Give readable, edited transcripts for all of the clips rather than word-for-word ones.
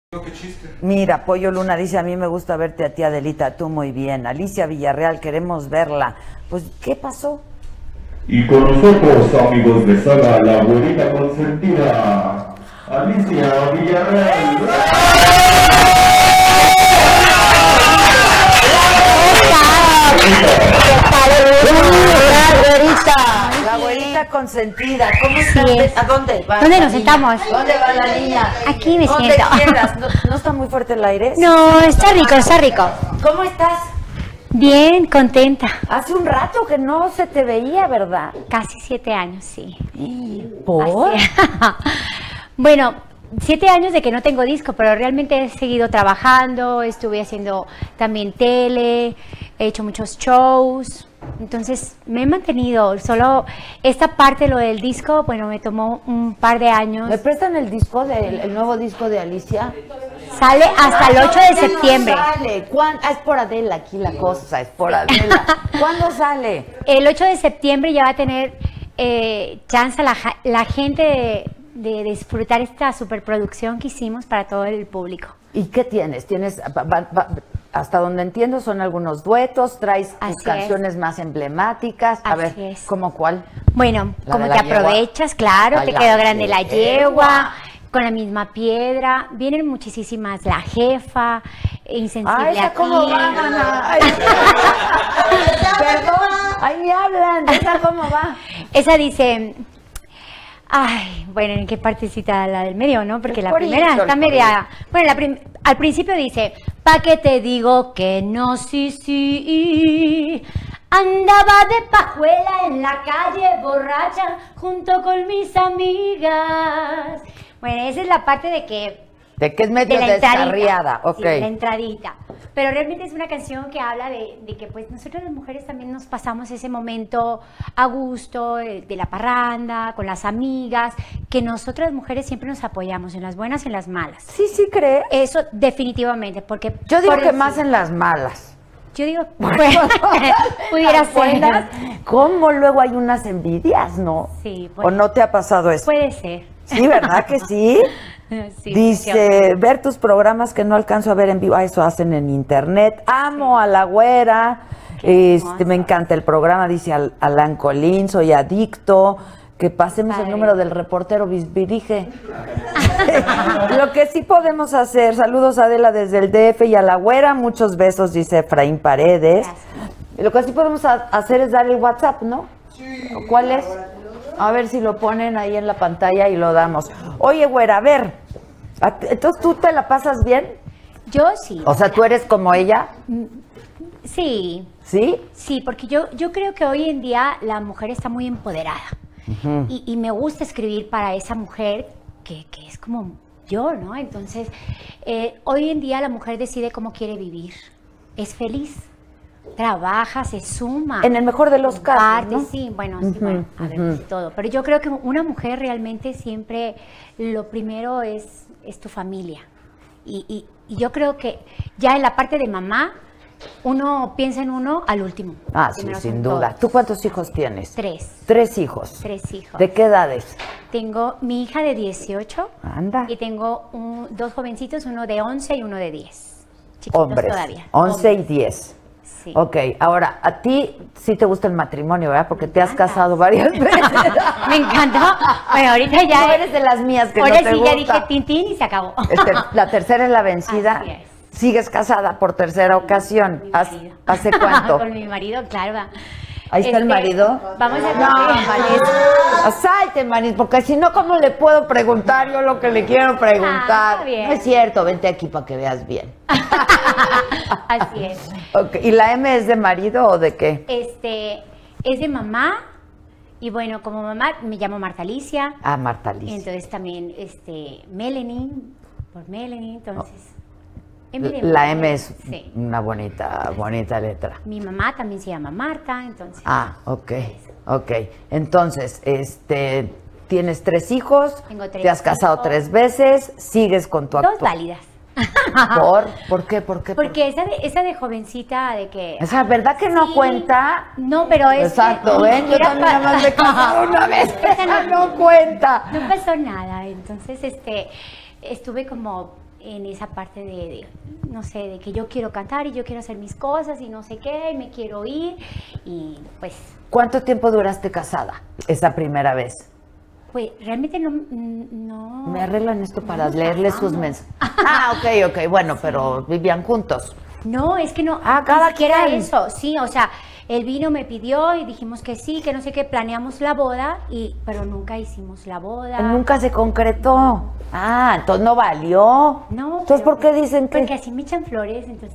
Qué chiste. Mira, Pollo Luna dice, a mí me gusta verte a ti, Adelita, tú muy bien. Alicia Villarreal, queremos verla. Pues, ¿qué pasó? Y con nosotros, amigos de Saga, la abuelita consentida, Alicia Villarreal. La abuelita consentida, ¿cómo estás? ¿A dónde va? ¿Dónde nos sentamos? ¿Dónde va la niña? Aquí me ¿Dónde siento. quieras? ¿No está muy fuerte el aire? No, está rico, está rico. ¿Cómo estás? Bien, contenta. Hace un rato que no se te veía, ¿verdad? Casi 7 años, sí. ¿Por? Así. Bueno, 7 años de que no tengo disco, pero realmente he seguido trabajando, estuve haciendo también tele, he hecho muchos shows, entonces me he mantenido. Solo esta parte, lo del disco, bueno, me tomó un par de años. ¿Me prestan el disco, el nuevo disco de Alicia? Sale hasta el 8 de septiembre. ¿Cuándo sale? Es por Adela aquí la cosa, es por Adela. ¿Cuándo sale? El 8 de septiembre ya va a tener chance la gente de disfrutar esta superproducción que hicimos para todo el público. ¿Y qué tienes? Hasta donde entiendo son algunos duetos, traes tus canciones más emblemáticas. A ver, ¿cómo cuál? Bueno, ¿La como de te la yegua? aprovechas, claro, Ay, te la quedó grande la yegua. yegua, con la misma piedra, vienen muchísimas, La Jefa, Insensible Ay, a ¿esa cómo ti. va, mana? Ay, perdón, ahí me hablan, ¿esa cómo va? Esa dice... Ay, bueno, ¿en qué partecita? La del medio, ¿no? Porque la primera está media... Bueno, al principio dice, ¿pa' qué te digo que no, sí, sí? Andaba de pajuela en la calle borracha junto con mis amigas. Bueno, esa es la parte de que... De que es medio de la descarriada, ok. Sí, la entradita. Pero realmente es una canción que habla de que pues nosotros las mujeres también nos pasamos ese momento a gusto, de la parranda, con las amigas, que nosotras las mujeres siempre nos apoyamos en las buenas y en las malas. Sí, sí, ¿crees? Eso definitivamente, porque... Yo digo que más en las malas. Yo digo, pues, pudiera ser. ¿Cómo luego hay unas envidias, no? Sí. ¿O no te ha pasado eso? Puede ser. Sí, ¿verdad que sí? Sí, dice, ver tus programas que no alcanzo a ver en vivo. Ah, eso hacen en internet. Amo a la güera. Me encanta el programa, dice Alan Colín, soy adicto. Que pasemos el número del reportero Bisbirige. Lo que sí podemos hacer, saludos a Adela desde el DF y a la güera, muchos besos, dice Efraín Paredes. Gracias. Lo que sí podemos hacer es dar el WhatsApp, ¿no? Sí. ¿Cuál es? A ver si lo ponen ahí en la pantalla y lo damos. Oye, güera, a ver, entonces ¿tú te la pasas bien? Yo sí. O sea, ¿tú eres como ella? Sí. ¿Sí? Sí, porque yo creo que hoy en día la mujer está muy empoderada. Y me gusta escribir para esa mujer que es como yo, ¿no? Entonces, hoy en día la mujer decide cómo quiere vivir. Es feliz, trabaja, se suma. En el mejor de los casos, ¿no? Sí, bueno, sí, bueno, a ver, todo. Pero yo creo que una mujer realmente siempre lo primero es tu familia. Y yo creo que ya en la parte de mamá, uno piensa en uno al último. Ah, sí, sin duda. Todos. ¿Tú cuántos hijos tienes? 3. 3 hijos. 3 hijos. ¿De qué edades? Tengo mi hija de 18. Anda. Y tengo 2 jovencitos, uno de 11 y uno de 10. Chiquitos Hombres. todavía. 11 y 10. Sí. Ok, ahora, a ti sí te gusta el matrimonio, ¿verdad? Porque te has casado varias veces. Me encantó. Bueno, ahorita ya... No eres de las mías que ahora no te sí gusta. ya dije tintín y se acabó. La tercera es la vencida. Así es. ¿Sigues casada por tercera ocasión? ¿Hace cuánto? Con mi marido, claro. Ahí está el marido. Vamos a No, Manis. Salte, Manis, porque si no, ¿cómo le puedo preguntar yo lo que le quiero preguntar? Está bien. No es cierto, vente aquí para que veas bien. Así es. Okay. ¿Y la M es de marido o de qué? Es de mamá. Y bueno, como mamá me llamo Marta Alicia. Ah, Marta Alicia. Entonces también Melanie, por Melanie, entonces... La M es sí. una bonita letra. Mi mamá también se llama Marta, entonces... Ah, ok. Entonces, tienes 3 hijos, Tengo 3 te has casado hijos. 3 veces, sigues con tu 2 válidas. ¿Por qué? Porque esa de jovencita, de que... Esa, ¿verdad que no cuenta? No, pero es... Exacto, ¿ven? Yo también nada más me he casado una vez, esa no cuenta. No pasó nada, entonces, estuve como en esa parte no sé, de que yo quiero cantar y yo quiero hacer mis cosas y no sé qué, y me quiero ir y pues... ¿Cuánto tiempo duraste casada esa primera vez? Pues realmente no... Me arreglan esto para leerles sus mensajes. Ah, ok, bueno, sí. Pero vivían juntos. No, es que no, cada ni siquiera quien. Eso, sí, o sea, él vino, me pidió y dijimos que sí, que no sé qué, planeamos la boda, pero nunca hicimos la boda. Nunca se concretó. Ah, entonces no valió. No. Entonces, ¿por qué dicen que...? Porque así me echan flores, entonces...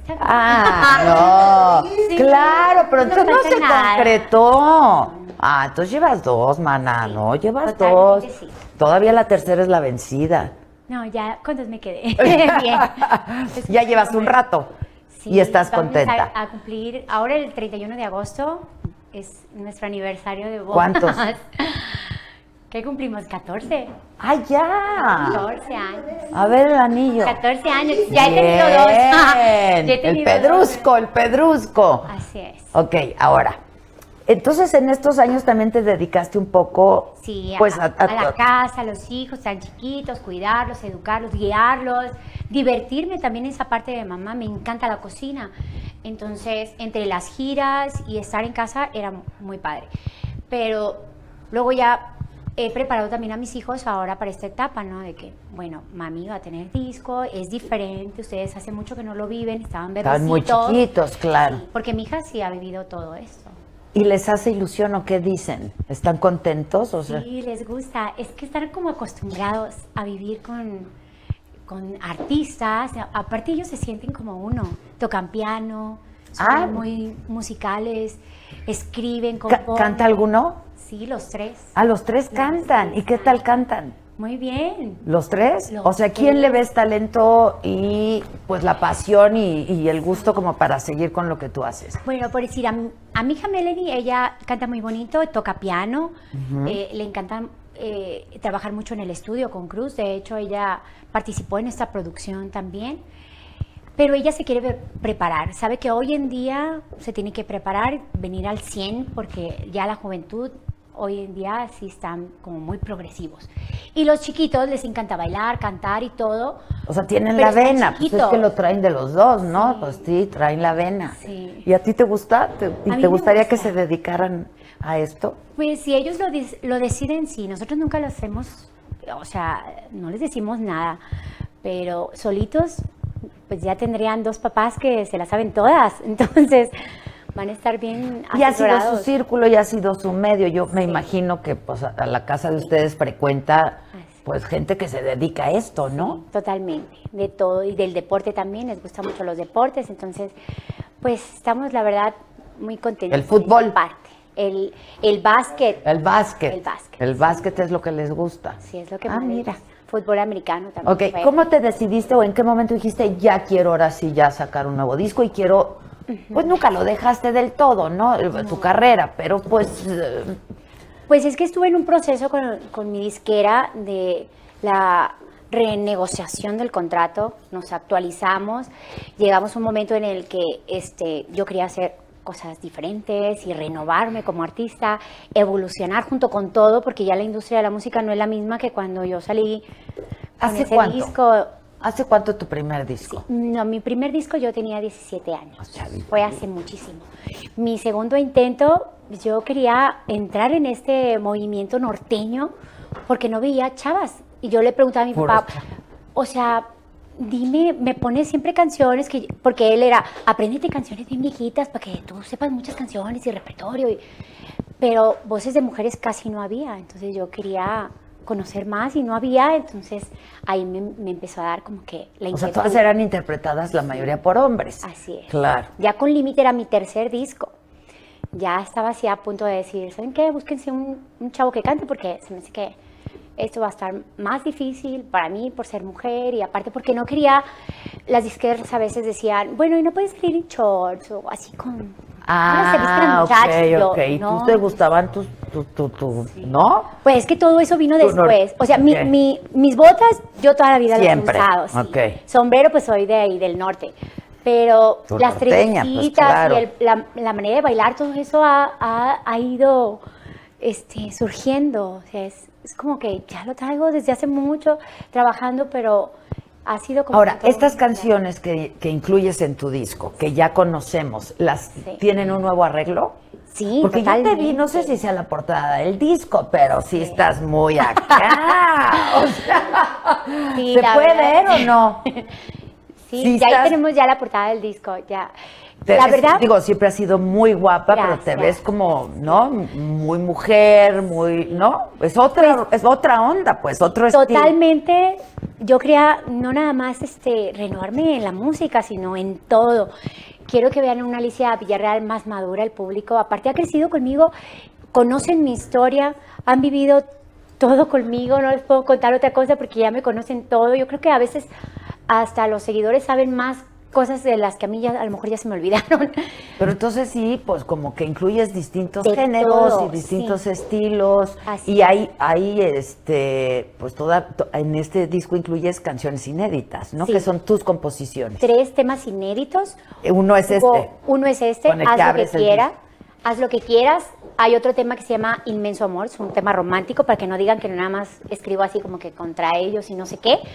Ah, no. Sí, claro, pero entonces no se nada. Concretó. Ah, entonces llevas dos, maná, ¿no? Llevas dos. Sí. Todavía la tercera es la vencida. No, ya con dos me quedé. Bien. Ya llevas un rato. Sí, y estás contenta. A cumplir, ahora el 31 de agosto es nuestro aniversario de boda. ¿Cuántos? ¿Qué cumplimos? 14. ¡Ah, ya! 14 años. A ver el anillo. 14 años. Ya he tenido dos. Ya he tenido el pedrusco. Así es. Ok, ahora. Entonces, en estos años también te dedicaste un poco, sí, pues, a la casa, a los hijos tan chiquitos, cuidarlos, educarlos, guiarlos, divertirme también en esa parte de mamá. Me encanta la cocina. Entonces, entre las giras y estar en casa era muy padre. Pero luego ya he preparado también a mis hijos ahora para esta etapa, ¿no? De que, bueno, mami va a tener disco, es diferente, ustedes hace mucho que no lo viven, estaban bebecitos. Estaban muy chiquitos, claro. Sí, porque mi hija sí ha vivido todo esto. ¿Y les hace ilusión o qué dicen? ¿Están contentos? O sea... Sí, les gusta. Es que están como acostumbrados a vivir con artistas. Aparte ellos se sienten como uno. Tocan piano, son muy musicales, escriben, componen. ¿Canta alguno? Sí, los tres. Ah, los tres cantan. ¿Y qué tal cantan? Muy bien. ¿Los tres? O sea, ¿quién le ves talento y pues la pasión y el gusto como para seguir con lo que tú haces? Bueno, por decir, a mi hija Melanie, ella canta muy bonito, toca piano, le encanta trabajar mucho en el estudio con Cruz, de hecho ella participó en esta producción también, pero ella se quiere preparar, sabe que hoy en día se tiene que preparar, venir al 100, porque ya la juventud hoy en día sí están como muy progresivos. Y los chiquitos les encanta bailar, cantar y todo. O sea, tienen la vena, pues es que lo traen de los dos, ¿no? Sí. Pues sí, traen la vena. Sí. ¿Y a ti te gusta? ¿Te gustaría que se dedicaran a esto? Pues si ellos lo deciden, sí. Nosotros nunca lo hacemos, o sea, no les decimos nada. Pero solitos, pues ya tendrían dos papás que se las saben todas. Entonces... van a estar bien asesorados. Y ha sido su círculo, y ha sido su medio. Yo me imagino que pues, a la casa de ustedes frecuenta pues gente que se dedica a esto, ¿no? Sí, totalmente, de todo. Y del deporte también, les gustan mucho los deportes. Entonces, pues estamos, la verdad, muy contentos. ¿El fútbol? Parte. El básquet. El básquet. El básquet. El básquet es lo que les gusta. Sí, es lo que más mira. Les gusta. Fútbol americano también. Ok, fue. ¿Cómo te decidiste o en qué momento dijiste, ya quiero ahora sí ya sacar un nuevo disco y quiero... Pues nunca lo dejaste del todo, ¿no? Tu carrera, pero pues... Pues es que estuve en un proceso con mi disquera de la renegociación del contrato, nos actualizamos, llegamos a un momento en el que yo quería hacer cosas diferentes y renovarme como artista, evolucionar junto con todo, porque ya la industria de la música no es la misma que cuando yo salí con ¿Hace ese cuánto? disco. ¿Hace cuánto tu primer disco? Sí, no, mi primer disco yo tenía 17 años. Fue hace muchísimo. Mi segundo intento, yo quería entrar en este movimiento norteño porque no veía chavas. Y yo le preguntaba a mi papá, o sea, dime, me pones siempre canciones, porque él era, apréndete canciones bien viejitas para que tú sepas muchas canciones y repertorio. Pero voces de mujeres casi no había, entonces yo quería... conocer más y no había, entonces ahí me empezó a dar como que la inquietud. O sea, todas eran interpretadas la mayoría por hombres. Así es. Claro. Ya con Límite era mi tercer disco. Ya estaba así a punto de decir, ¿saben qué? Búsquense un chavo que cante porque se me hace que esto va a estar más difícil para mí por ser mujer y aparte porque no quería, las disqueras a veces decían, bueno, y no puedes salir en shorts o así con... ok. ¿Y tú te gustaban tus sí. ¿no? Pues es que todo eso vino después. O sea, mis botas, yo toda la vida siempre. Las he usado. Sí. Okay. Sombrero, pues soy de ahí, del norte. Pero las trencitas pues, claro. y la manera de bailar, todo eso ha ido surgiendo. O sea, es como que ya lo traigo desde hace mucho trabajando, pero Ha sido como... Ahora, estas canciones que incluyes en tu disco, que ya conocemos, ¿las tienen un nuevo arreglo? Sí, porque totalmente. yo te vi, no sé si sea la portada del disco, pero sí estás muy acá. O sea, Sí, ¿se la puede verdad. ver o no? Sí, ya ahí tenemos ya la portada del disco, ya. La verdad... Digo, siempre has sido muy guapa, Gracias. pero te ves como, ¿no? Muy mujer, muy, ¿no? Es otra onda, pues, otro estilo. Totalmente, yo quería no nada más renovarme en la música, sino en todo. Quiero que vean una Alicia Villarreal más madura, el público. Aparte ha crecido conmigo, conocen mi historia, han vivido todo conmigo, no les puedo contar otra cosa porque ya me conocen todo. Yo creo que a veces hasta los seguidores saben más cosas de las que a mí ya a lo mejor ya se me olvidaron. Pero entonces sí, pues como que incluyes distintos De géneros todo, y distintos sí. estilos. Así Y hay pues en este disco incluyes canciones inéditas, ¿no? Sí. Que son tus composiciones. 3 temas inéditos. Uno es este. Uno es Con el que Haz lo que abres el quieras. disco. Haz lo que quieras. Hay otro tema que se llama Inmenso Amor, es un tema romántico para que no digan que nada más escribo así como que contra ellos y no sé qué.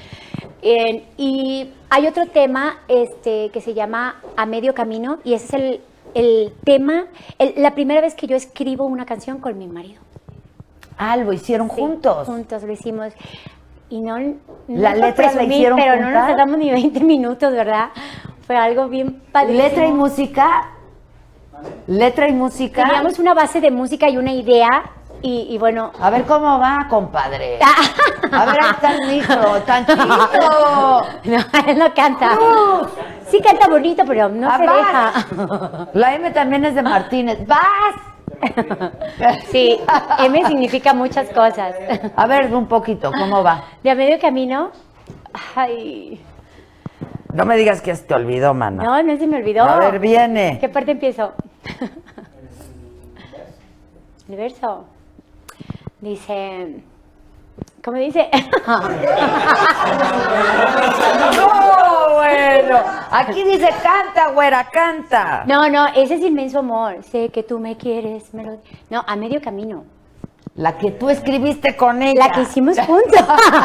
Y hay otro tema que se llama A Medio Camino y ese es el tema, la primera vez que yo escribo una canción con mi marido. Ah, lo hicieron Sí, juntos. Juntos lo hicimos. Y no La por letra la presumir, hicieron pero no nos juntas. tardamos ni 20 minutos, ¿verdad? Fue algo bien padrísimo. Letra y música. Letra y música. Teníamos una base de música y una idea y bueno... A ver cómo va, compadre. A ver, ahí está el micro, tantito. No, él no canta. Sí canta bonito, pero no se deja. La M también es de Martínez. ¡Vas! Sí, M significa muchas cosas. A ver, un poquito, ¿cómo va? De A Medio Camino... Ay... No me digas que se te olvidó, mana. No se me olvidó. A ver, viene. ¿Qué parte empiezo? El verso. Dice... ¿Cómo dice? No, bueno. Aquí dice canta, güera, canta. No, ese es Inmenso Amor. Sé que tú me quieres. No, A Medio Camino. La que tú escribiste con ella. La que hicimos juntos.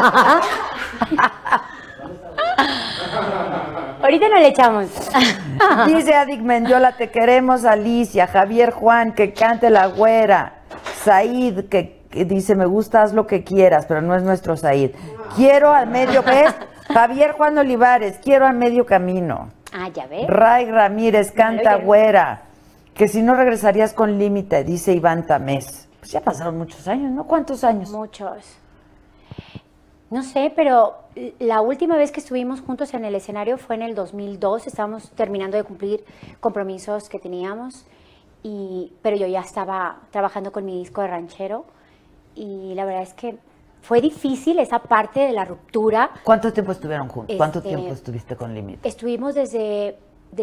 Ahorita no le echamos. Dice Adic Mendiola, te queremos, Alicia. Javier Juan, que cante la güera. Said, que dice, me gusta, haz lo que quieras, pero no es nuestro Said. Quiero al medio, ¿ves? Javier Juan Olivares, quiero al medio camino. Ah, ya ves. Ray Ramírez, canta Oye. güera. Que si no regresarías con límite, dice Iván Tamés. Pues ya pasaron muchos años, ¿no? ¿Cuántos años? Muchos. No sé, pero la última vez que estuvimos juntos en el escenario fue en el 2002. Estábamos terminando de cumplir compromisos que teníamos, pero yo ya estaba trabajando con mi disco de ranchero y la verdad es que fue difícil esa parte de la ruptura. ¿Cuánto tiempo estuvieron juntos? ¿Cuánto tiempo estuviste con límite? Estuvimos desde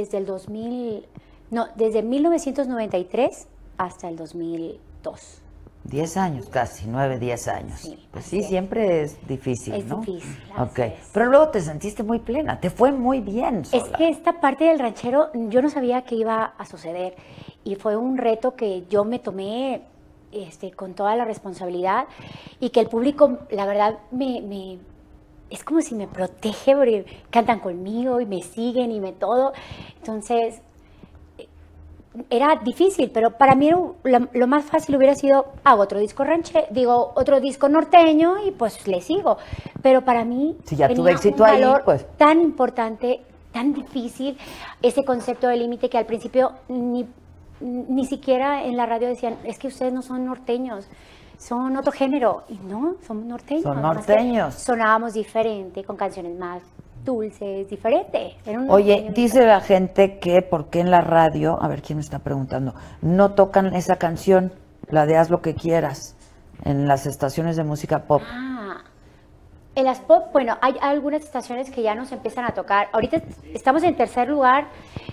desde 1993 hasta el 2002. 10 años casi, 9, 10 años. Sí, pues así sí, es. siempre es difícil, Es ¿no? difícil, Ok, así es. pero luego te sentiste muy plena, te fue muy bien sola. Es que esta parte del ranchero yo no sabía que iba a suceder y fue un reto que yo me tomé con toda la responsabilidad y que el público, la verdad, es como si me protege porque cantan conmigo y me siguen y me todo. Entonces, era difícil, pero para mí lo más fácil hubiera sido, hago otro disco otro disco norteño y pues le sigo. Pero para mí Si ya tenía tuve éxito un ahí, valor pues. tan importante, tan difícil, ese concepto de límite que al principio ni siquiera en la radio decían, es que ustedes no son norteños, son otro género. Y no, somos norteños. Son nada más que norteños. Sonábamos diferente, con canciones más dulces, diferente. Era un Oye, norteño dice la gente que, ¿por qué en la radio, a ver quién me está preguntando, no tocan esa canción, la de Haz lo que quieras, en las estaciones de música pop? En las pop, bueno, hay algunas estaciones que ya nos empiezan a tocar. Ahorita estamos en tercer lugar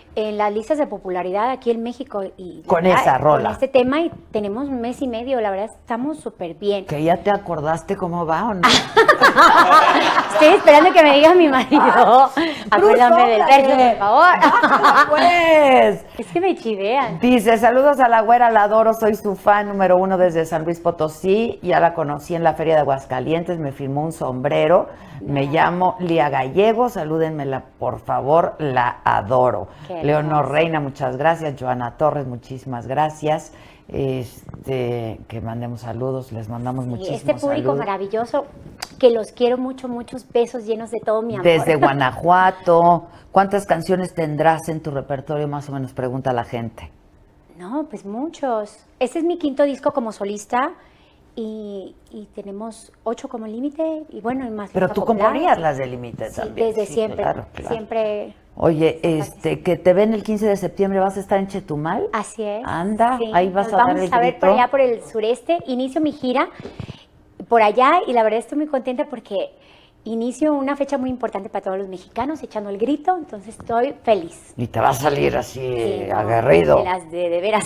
en las listas de popularidad aquí en México. Y con esa rola. Con este tema, y tenemos un mes y medio, la verdad estamos súper bien. ¿Que ya te acordaste cómo va o no? Estoy esperando que me diga mi marido. Acuérdame del verso, por favor. Pues. Es que me chivean. Dice, saludos a la güera, la adoro, soy su fan número 1 desde San Luis Potosí, ya la conocí en la Feria de Aguascalientes, me firmó un sombrero, me llamo Lía Gallego, salúdenmela por favor, la adoro. Leonor Reina, muchas gracias. Joana Torres, muchísimas gracias. Que mandemos saludos, les mandamos muchísimos este público saludos. Maravilloso, que los quiero mucho, muchos besos llenos de todo mi amor. Desde Guanajuato, ¿cuántas canciones tendrás en tu repertorio más o menos? Pregunta la gente. No, pues muchos. Este es mi 5º disco como solista y tenemos 8 como límite y bueno, y más. Pero tú componías las de límite sí, también. Desde siempre, claro. siempre. Oye, que te ven el 15 de septiembre, ¿vas a estar en Chetumal? Así es. Anda, sí. ahí vas a dar el grito. Vamos a ver por allá por el sureste, inicio mi gira por allá y la verdad estoy muy contenta porque inicio una fecha muy importante para todos los mexicanos, echando el grito, entonces estoy feliz. Y te va a salir así, Sí, aguerrido. De las de veras.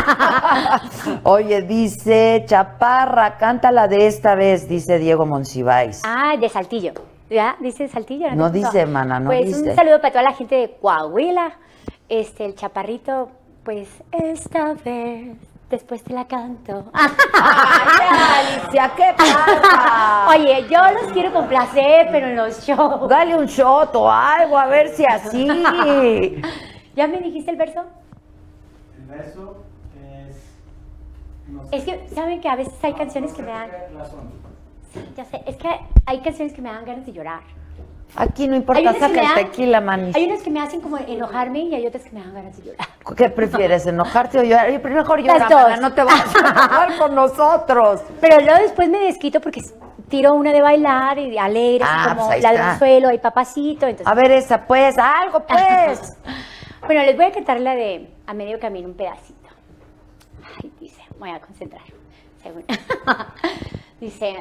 Oye, dice Chaparra, cántala de esta vez, dice Diego Monsiváis. Ah, de Saltillo. ¿Ya? ¿Dice Saltillo? No dice, mana, no pues dice. Un saludo para toda la gente de Coahuila. El Chaparrito, pues esta vez, después te la canto. Ay, Alicia, ¿qué pasa? Oye, yo los quiero complacer, pero en los shows. Dale un shot o algo, a ver si así. ¿Ya me dijiste el verso? El verso es... no Es que, ¿saben que a veces hay canciones que me dan... Sí, ya sé, es que hay canciones que me dan ganas de llorar. Aquí no importa, saca el tequila, manis. Hay unas que me hacen como enojarme y hay otras que me dan ganas de llorar. ¿Qué prefieres, enojarte o llorar? Mejor llora, Las dos. mana, no te vas a enojar con nosotros. Pero luego después me desquito porque tiro una de bailar y de alegre, así como pues ahí la está. del suelo, hay papacito. Entonces... A ver esa, pues, algo, pues. Bueno, les voy a cantar la de A Medio Camino, un pedacito. Ay, dice, voy a concentrar. Según. Dice...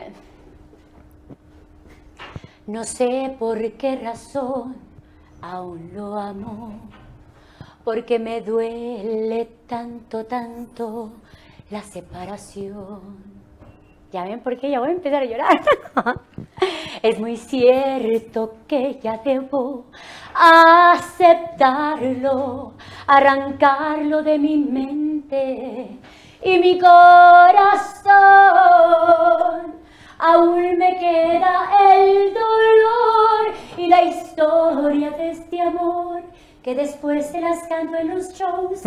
No sé por qué razón aún lo amo, porque me duele tanto, tanto la separación. ¿Ya ven por qué? Ya voy a empezar a llorar. Es muy cierto que ya debo aceptarlo, arrancarlo de mi mente y mi corazón. Aún me queda el dolor y la historia de este amor que después se las canto en los shows.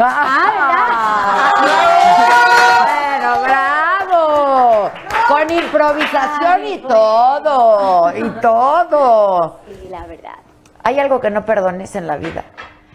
Bueno, bravo. Con improvisación y todo, y todo. Sí, la verdad. ¿Hay algo que no perdones en la vida?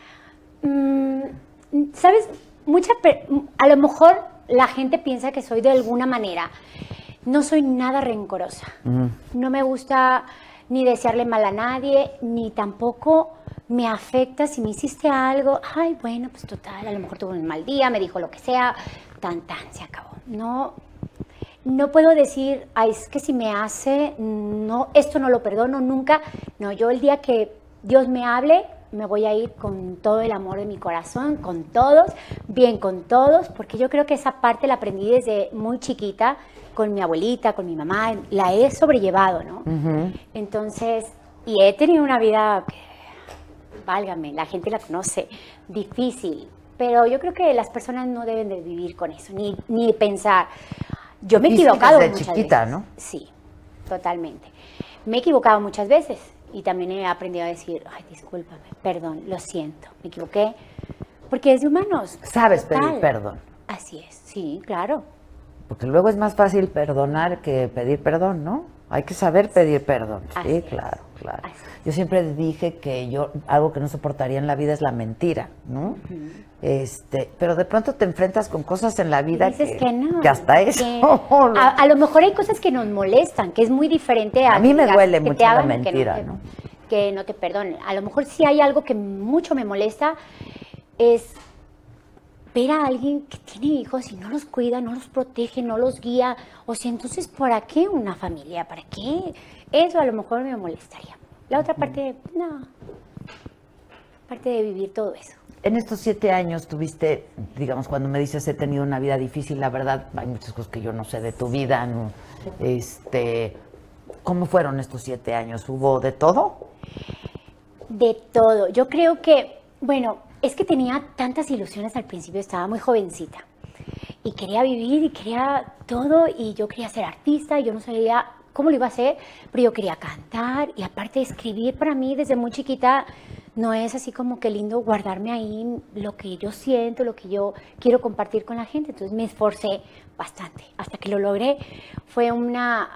¿Sabes? A lo mejor la gente piensa que soy de alguna manera. No soy nada rencorosa. No me gusta ni desearle mal a nadie, ni tampoco me afecta si me hiciste algo. Ay, bueno, pues total, a lo mejor tuvo un mal día, me dijo lo que sea, se acabó. No puedo decir, ay, es que si me hace, no, esto no lo perdono nunca. No, yo el día que Dios me hable, me voy a ir con todo el amor de mi corazón, con todos, bien con todos, porque yo creo que esa parte la aprendí desde muy chiquita, con mi abuelita, con mi mamá, la he sobrellevado, ¿no? Entonces, y he tenido una vida, válgame, la gente la conoce, difícil, pero yo creo que las personas no deben de vivir con eso, ni pensar. Yo me he equivocado desde muchas chiquita, veces. ¿no? Sí, totalmente. Me he equivocado muchas veces y también he aprendido a decir, ay, discúlpame, perdón, lo siento, me equivoqué, porque es de humanos. Sabes Total. pedir perdón. Así es, sí, claro. Porque luego es más fácil perdonar que pedir perdón, ¿no? Hay que saber pedir perdón. Así Sí, es. claro, claro. Así es. Yo siempre dije que algo que no soportaría en la vida es la mentira, ¿no? Pero de pronto te enfrentas con cosas en la vida Dices que no. que hasta eso. A lo mejor hay cosas que nos molestan, que es muy diferente A mí me que duele que mucho te la hagan mentira, ¿no? Que no te perdonen. A lo mejor sí hay algo que mucho me molesta, es ver a alguien que tiene hijos y no los cuida, no los protege, no los guía. O sea, entonces, ¿para qué una familia? ¿Para qué? Eso a lo mejor me molestaría. La otra parte, no. Parte de vivir todo eso. En estos 7 años tuviste, digamos, cuando me dices he tenido una vida difícil, la verdad, hay muchas cosas que yo no sé de tu vida, ¿no? ¿Cómo fueron estos 7 años? ¿Hubo de todo? De todo. Yo creo que, bueno, es que tenía tantas ilusiones al principio, estaba muy jovencita y quería vivir y quería todo y yo quería ser artista y yo no sabía cómo lo iba a hacer, pero yo quería cantar y aparte de escribir para mí desde muy chiquita no es así como que lindo guardarme ahí lo que yo siento, lo que yo quiero compartir con la gente, entonces me esforcé bastante hasta que lo logré. Fue un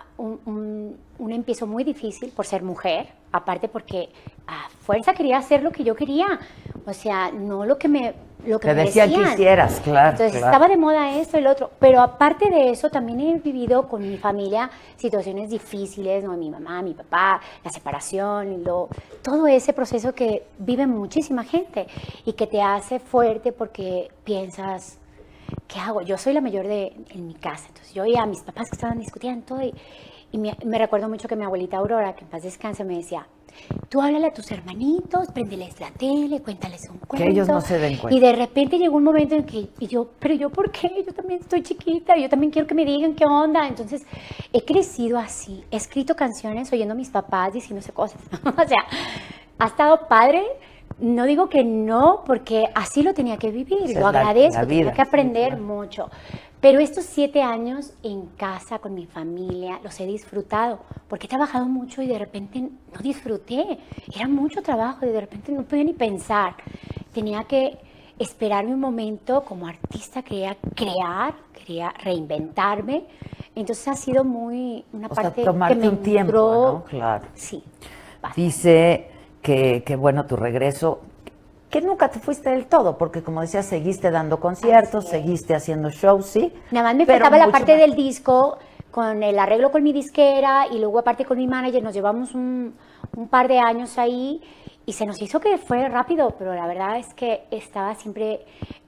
empiezo muy difícil por ser mujer, aparte porque a fuerza quería hacer lo que yo quería, o sea, no lo que me decían que hicieras, claro. Entonces claro. estaba de moda esto y lo otro, pero aparte de eso también he vivido con mi familia situaciones difíciles, ¿no? Mi mamá, mi papá, la separación, todo ese proceso que vive muchísima gente y que te hace fuerte porque piensas, ¿qué hago? Yo soy la mayor en mi casa, entonces yo oía a mis papás que estaban discutiendo todo y me recuerdo mucho que mi abuelita Aurora, que en paz descanse, me decía, tú háblale a tus hermanitos, préndeles la tele, cuéntales un cuento. Que ellos no se den cuenta. Y de repente llegó un momento en que pero yo, ¿por qué? Yo también estoy chiquita, yo también quiero que me digan qué onda. Entonces, he crecido así, he escrito canciones oyendo a mis papás diciéndose cosas. O sea, ha estado padre. No digo que no, porque así lo tenía que vivir, lo agradezco, tenía que aprender mucho. Pero estos 7 años en casa con mi familia los he disfrutado, porque he trabajado mucho y de repente no disfruté. Era mucho trabajo y de repente no podía ni pensar. Tenía que esperarme un momento como artista, quería crear, quería reinventarme. Entonces ha sido una parte que me un tiempo, ¿no? Claro. Sí. Bastante. Dice que bueno tu regreso, que nunca te fuiste del todo, porque como decías, seguiste dando conciertos, seguiste haciendo shows, ¿sí? Nada más me faltaba la parte del disco, con el arreglo con mi disquera, y luego aparte con mi manager, nos llevamos un par de años ahí, y se nos hizo que fue rápido, pero la verdad es que estaba siempre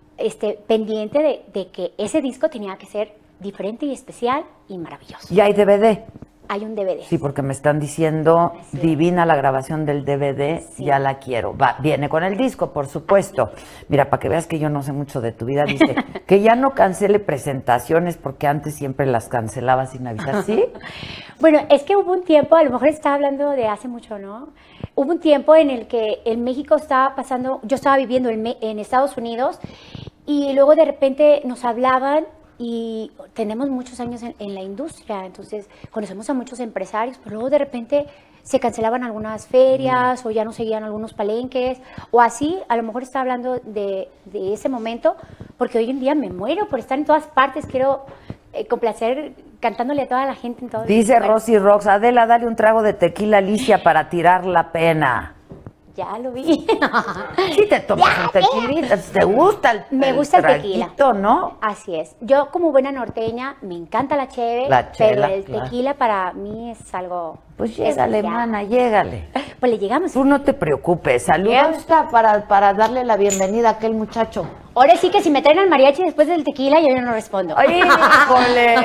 pendiente de que ese disco tenía que ser diferente y especial y maravilloso. ¿Y hay DVD? Hay un DVD. Sí, porque me están diciendo, Sí. divina la grabación del DVD, Sí. ya la quiero. Viene con el disco, por supuesto. Mira, para que veas que yo no sé mucho de tu vida, dice que ya no cancele presentaciones porque antes siempre las cancelaba sin avisar, ¿sí? Bueno, es que hubo un tiempo, a lo mejor estaba hablando de hace mucho, ¿no? Hubo un tiempo en el que en México estaba pasando, yo estaba viviendo en Estados Unidos y luego de repente nos hablaban y tenemos muchos años en la industria, entonces conocemos a muchos empresarios, pero luego de repente se cancelaban algunas ferias o ya no seguían algunos palenques o así, a lo mejor estaba hablando de ese momento, porque hoy en día me muero por estar en todas partes, quiero complacer cantándole a toda la gente en todo. Dice Rosy Rox, Adela, dale un trago de tequila a Alicia para tirar la pena. Ya lo vi. Sí te tomas un tequila, ¿te gusta Me gusta el tequila, ¿no? Así es. Yo como buena norteña me encanta la cheve, pero el tequila para mí es algo. Pues llégale, mana, llégale. Pues le llegamos. Tú no te preocupes, saludos para darle la bienvenida a aquel muchacho. Ahora sí que si me traen al mariachi después del tequila yo no respondo. ¡Ay, híjole!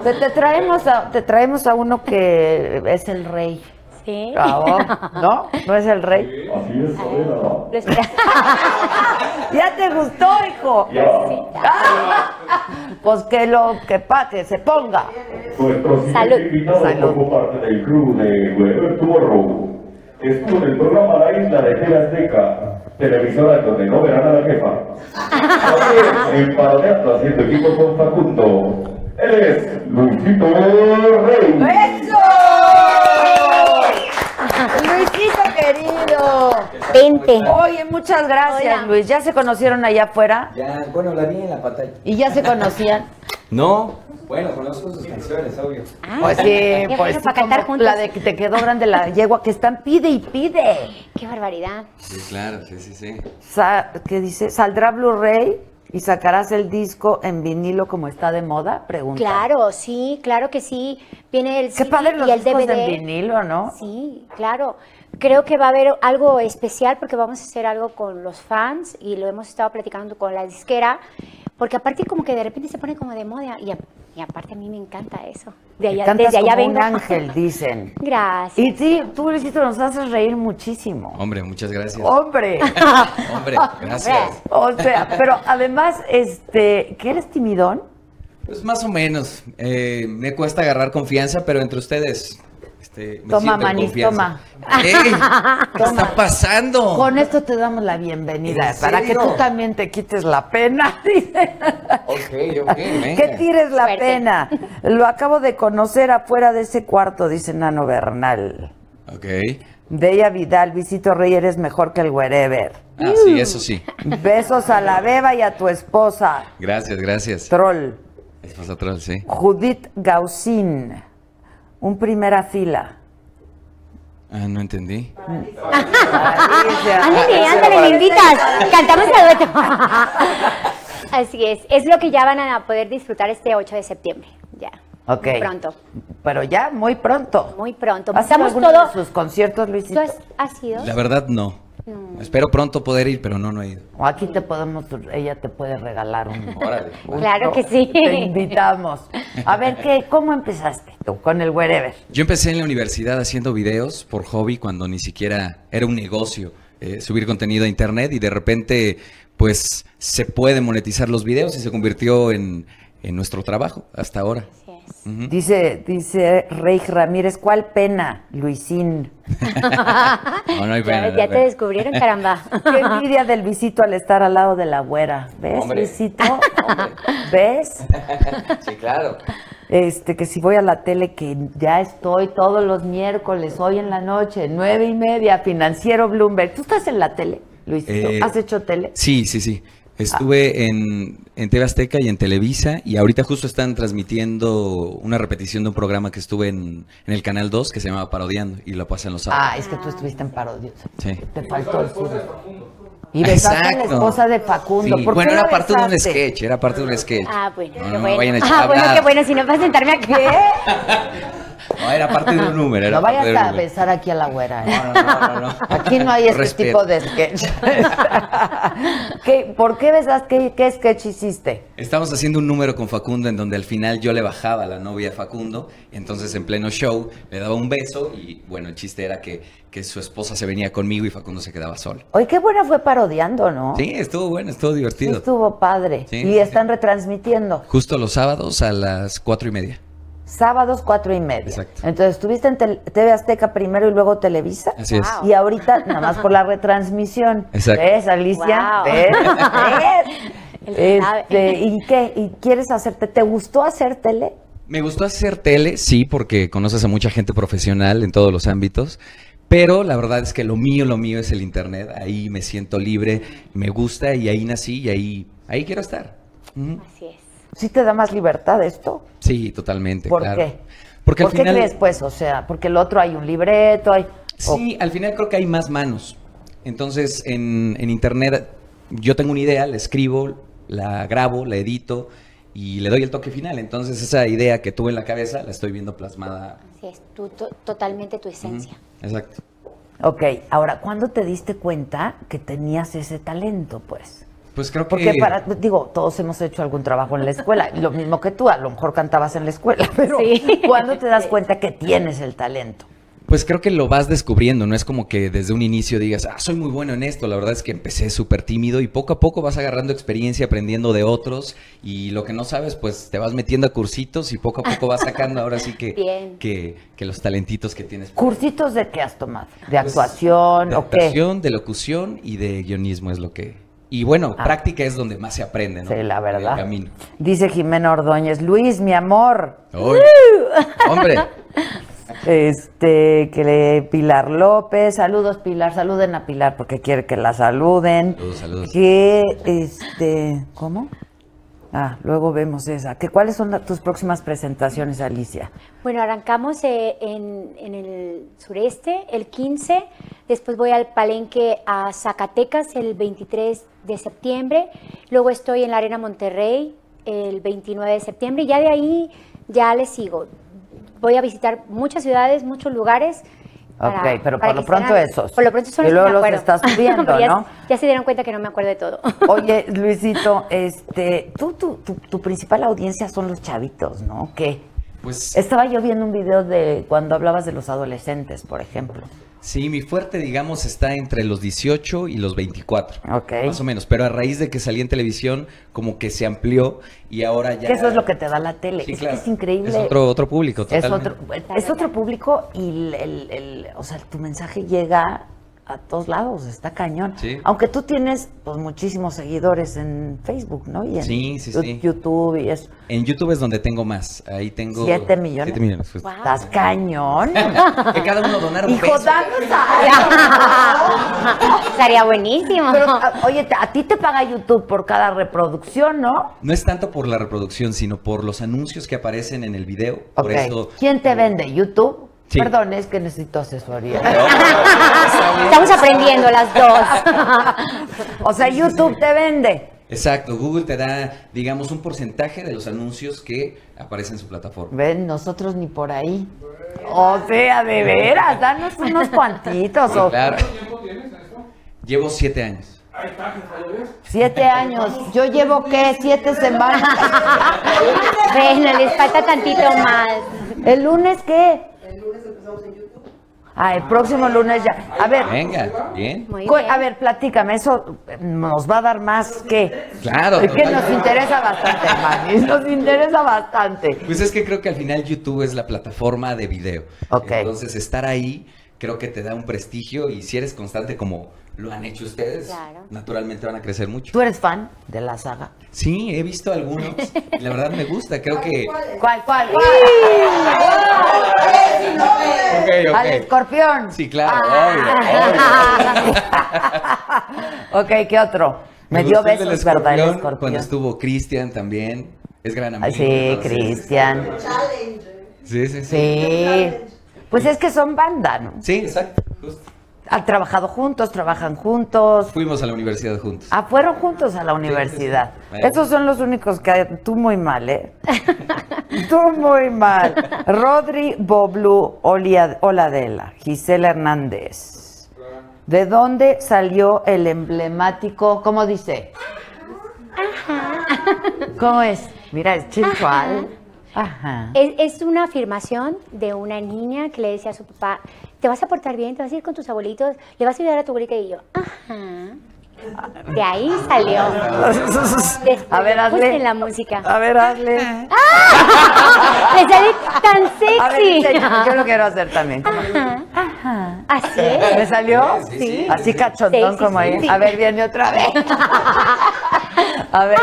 Te traemos a uno que es el rey. Sí. ¿No? ¿No es el rey? Así es, Adela. ¿Ya te gustó, hijo? Ya. Pues que se ponga. Nuestro siguiente Salud. invitado Salud. formó parte del crew de Wherever Tomorrow. Estuvo en el programa La Isla de TV Azteca, televisora donde no verán a la jefa. También en Paroneando haciendo equipo con Facundo. Él es Luisito Rey. ¡Eso! Luisito querido. Vente. Oye, muchas gracias, Hola. Luis. ¿Ya se conocieron allá afuera? Ya, bueno, la vi en la pantalla. ¿Y ya se conocían? No, bueno, conozco sus canciones, obvio. Pues sí, qué pues bueno, sí, para cantar como juntos. la de que te quedó grande la yegua que están pide y pide. Qué barbaridad. Sí, claro, sí. ¿Qué dice? ¿Saldrá Blu-ray y sacarás el disco en vinilo como está de moda? Pregunta. Claro, sí, claro que sí. Viene el Qué CD padre los y el discos DVD. en vinilo, ¿no? Sí, claro. Creo que va a haber algo especial porque vamos a hacer algo con los fans y lo hemos estado platicando con la disquera, porque aparte como que de repente se pone como de moda y Y aparte a mí me encanta eso. De allá, Cantas desde allá como vengo. un ángel, dicen. Gracias. Y sí, tú, Luisito, nos haces reír muchísimo. Hombre, muchas gracias. hombre. Hombre, gracias. O sea, pero además, ¿que eres timidón? Pues más o menos. Me cuesta agarrar confianza, pero entre ustedes. Me Toma, siento en Manis, confianza. toma. ¡Ey! ¿Qué está pasando? Con esto te damos la bienvenida, ¿En para que serio? tú también te quites la pena, dice. Ok, venga. Que tires la Suerte. pena. Lo acabo de conocer afuera de ese cuarto, dice Nano Bernal. Ok. Bella Vidal, Luisito Rey, eres mejor que el wherever. Ah, sí, eso sí. Besos a la beba y a tu esposa. Gracias, gracias. Troll. Esposa troll, sí. Judith Gaucín. Un primera fila. Ah, no entendí. Ándale, me invitas. Cantamos el dueto. Así es lo que ya van a poder disfrutar este 8 de septiembre. Ya. Ok. Muy pronto. Pero ya, muy pronto. Muy pronto. ¿Has ido a Estamos alguno todo. de sus conciertos, Luisito? ¿Tú has ido? La verdad, no. Espero pronto poder ir, pero no he ido. O aquí ella te puede regalar un... Órale. Claro que sí. Te invitamos. A ver, ¿cómo empezaste tú con el wherever? Yo empecé en la universidad haciendo videos por hobby cuando ni siquiera era un negocio subir contenido a internet y de repente pues se puede monetizar los videos y se convirtió en nuestro trabajo hasta ahora. Así es. Ujú. Dice Rey Ramírez, ¿cuál pena, Luisín? No hay pena, no hay Ya te pena. descubrieron, caramba. Qué envidia del Luisito al estar al lado de la güera. ¿Ves, Hombre. Luisito? ¿Ves? Sí, claro. Que si voy a la tele, que ya estoy todos los miércoles, hoy en la noche, 9:30, Financiero Bloomberg. ¿Tú estás en la tele, Luisito? ¿Has hecho tele? Sí. Estuve en TV Azteca y en Televisa y ahorita justo están transmitiendo una repetición de un programa que estuve en el Canal 2 que se llamaba Parodiando y lo pasan los sábados. Es que tú estuviste en Parodios. Sí. Te faltó decir. Y besaste a la Exacto. esposa de Facundo. Sí, ¿Por bueno, qué era la parte de un besaste? sketch, era parte de un sketch. Bueno, No, qué no bueno. vayan a echar Bueno, nada. qué bueno, si no vas a sentarme aquí. No, era parte de un número. Era No parte vayas de un a número. besar aquí a la güera. ¿eh? No. Aquí no hay este Respeto. tipo de sketch. ¿Por qué besaste? ¿Qué sketch hiciste? Estamos haciendo un número con Facundo en donde al final yo le bajaba a la novia a Facundo, entonces en pleno show le daba un beso y bueno, el chiste era que su esposa se venía conmigo y Facundo se quedaba solo. Oye, qué buena fue Parodiando, ¿no? Sí, estuvo bueno, estuvo Sí, divertido. estuvo padre. Sí, Y sí, están retransmitiendo. Justo los sábados a las 4:30. Sábados 4:30. Exacto. Entonces, estuviste en TV Azteca primero y luego Televisa. Así es. Wow. Y ahorita, nada más por la retransmisión. Exacto. ¿Ves, Alicia? Wow. ¿Ves? Él sabe. ¿Y qué? ¿Y quieres hacerte? ¿Te gustó hacer tele? Me gustó hacer tele, sí, porque conoces a mucha gente profesional en todos los ámbitos, pero la verdad es que lo mío es el internet, ahí me siento libre, me gusta y ahí nací y ahí quiero estar. Ujú. Así es. ¿Sí te da más libertad esto? Sí, totalmente, ¿Por claro. qué? Porque ¿Por al qué final, crees, pues? O sea, porque el otro hay un libreto, hay... sí, al final creo que hay más manos. Entonces, en internet yo tengo una idea, la escribo, la grabo, la edito y le doy el toque final. Entonces, esa idea que tuve en la cabeza la estoy viendo plasmada. Así es. Totalmente tu esencia. Exacto. Ok, ahora, ¿cuándo te diste cuenta que tenías ese talento, pues? Pues creo Porque que... todos hemos hecho algún trabajo en la escuela, lo mismo que tú, a lo mejor cantabas en la escuela, pero Sí. ¿cuándo te das cuenta que tienes el talento? Pues creo que lo vas descubriendo, no es como que desde un inicio digas, soy muy bueno en esto. La verdad es que empecé súper tímido y poco a poco vas agarrando experiencia, aprendiendo de otros y lo que no sabes, pues te vas metiendo a cursitos y poco a poco vas sacando ahora sí que, Bien. que los talentitos que tienes. ¿Cursitos de qué has tomado? ¿De Pues, actuación de o qué? actuación, de locución y de guionismo es lo que... Y bueno, práctica es donde más se aprende, ¿no? Sí, la verdad. El camino. Dice Jimena Ordóñez, Luis, mi amor, ¡Uy! ¡Hombre! Pilar López, saludos Pilar, saluden a Pilar porque quiere que la saluden. Saludos. ¿Cómo? Luego vemos esa. ¿Cuáles son tus próximas presentaciones, Alicia? Bueno, arrancamos en el sureste el 15, después voy al Palenque a Zacatecas el 23 de septiembre, luego estoy en la Arena Monterrey el 29 de septiembre y ya de ahí ya les sigo. Voy a visitar muchas ciudades, muchos lugares, Ok, pero para por lo que pronto sean- esos. Por lo pronto son Y los que luego me los acuerdo. estás subiendo, Pero ¿no? Ya se dieron cuenta que no me acuerdo de todo. Oye, Luisito, tu principal audiencia son los chavitos, ¿no? ¿Qué? Pues Estaba yo viendo un video de cuando hablabas de los adolescentes, por ejemplo. sí, mi fuerte, digamos, está entre los 18 y los 24. Ok. Más o menos. Pero a raíz de que salí en televisión, como que se amplió y ahora ya. Que eso es lo que te da la tele. Sí, es claro. que es increíble. Es otro público, totalmente. Es otro público y o sea, tu mensaje llega a todos lados, está cañón. Sí. Aunque tú tienes pues muchísimos seguidores en Facebook, ¿no? Y en Sí. YouTube y eso. En YouTube es donde tengo más. Ahí tengo 7 millones. 7 millones. Justo. Wow. Estás cañón. Que cada uno donara un Hijo, peso. danos Estaría buenísimo. Pero, oye, a ti te paga YouTube por cada reproducción, ¿no? No es tanto por la reproducción, sino por los anuncios que aparecen en el video. Por Ok. eso. ¿Quién te vende? ¿YouTube? Sí. Perdón, es que necesito asesoría. Estamos aprendiendo las dos. O sea, YouTube te vende. Exacto, Google te da, digamos, un porcentaje de los anuncios que aparecen en su plataforma. Ven, nosotros ni por ahí. O sea, de veras, danos unos cuantitos. Sí, o claro. Llevo 7 años. 7 años. Yo llevo, ¿qué? 7 semanas. Bueno, les falta tantito más. ¿El lunes qué? Ah, el próximo lunes ya. A ver, Venga, bien. Muy bien. a ver, platícame, eso nos va a dar más que. Claro. Es que nos totalmente. interesa bastante, Manny, nos interesa bastante. Pues es que creo que al final YouTube es la plataforma de video. Ok. Entonces estar ahí creo que te da un prestigio y si eres constante como lo han hecho ustedes, Claro. naturalmente van a crecer mucho. ¿Tú eres fan de la saga? Sí, he visto algunos y la verdad me gusta, creo que... ¿Cuál? Ok, Al escorpión. Sí, claro, Ok, ¿qué otro? Me dio gusta el del besos, ¿verdad? El escorpión, escorpión. Cuando estuvo Cristian también, es gran amigo. Ay, sí, entonces- Cristian. Sí. Sí. Pues es que son banda, ¿no? Sí, exacto, justo. Han trabajado juntos, trabajan juntos. Fuimos a la universidad juntos. Ah, fueron juntos a la universidad. sí. Esos son los únicos que tú muy mal, ¿eh? Tú muy mal. Rodri Boblu Oladela, Gisela Hernández. ¿De dónde salió el emblemático? ¿Cómo dice? ¿Cómo es? Mira, es chinchual. Ajá. Es una afirmación de una niña que le decía a su papá, te vas a portar bien, te vas a ir con tus abuelitos, le vas a ayudar a tu abuelita y yo, ajá. De ahí salió. A ver, hazle. En la música. A ver, hazle. Le sale tan A ver, sexy. yo lo quiero hacer también. Ajá. Así es. ¿Me salió? Sí. Así cachondón Sí, sí, como sí, ahí. sí. A ver, viene otra vez. A ver.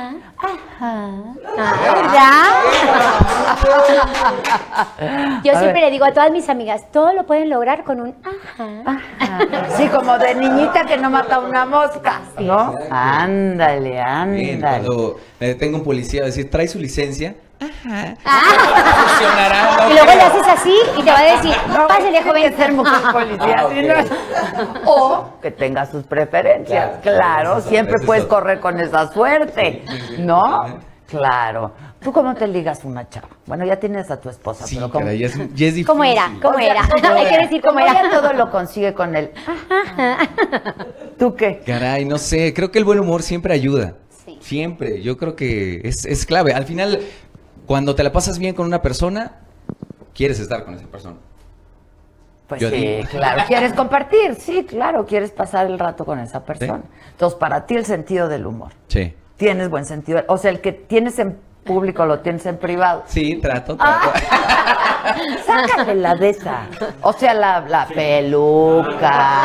¿Verdad? Yo A siempre ver. le digo a todas mis amigas, todo lo pueden lograr con un ajá. Sí, como de niñita que no mata una mosca, ¿no? Ándale, Bien, ándale. cuando me detenga un policía a decir, ¿trae su licencia? Ah. Funcionará, no Y luego le creo. haces así y te va a decir, pásale, Tiene joven. que ser mujer policía, Ah, ¿sí, no? O que tenga sus preferencias. Claro, Claro, eso siempre es puedes otro. correr con esa suerte, Sí, ¿no? totalmente. Claro. ¿Tú cómo te ligas una chava? Bueno, ya tienes a tu esposa, Sí, pero ¿cómo? caray, ya es difícil. ¿Cómo era? ¿Cómo era? Hay que decir cómo Como ella era. todo lo consigue con él. ¿Tú qué? Caray, no sé, creo que el buen humor siempre ayuda. Sí. Siempre, yo creo que es clave. Al final, cuando te la pasas bien con una persona, quieres estar con esa persona. Pues Yo sí, digo. claro. ¿Quieres compartir? Sí, claro, quieres pasar el rato con esa persona. Entonces, para ti el sentido del humor. Sí. Tienes buen sentido. O sea, el que tienes en público lo tienes en privado. Sí, trato. Sácale la de esa. O sea, la peluca.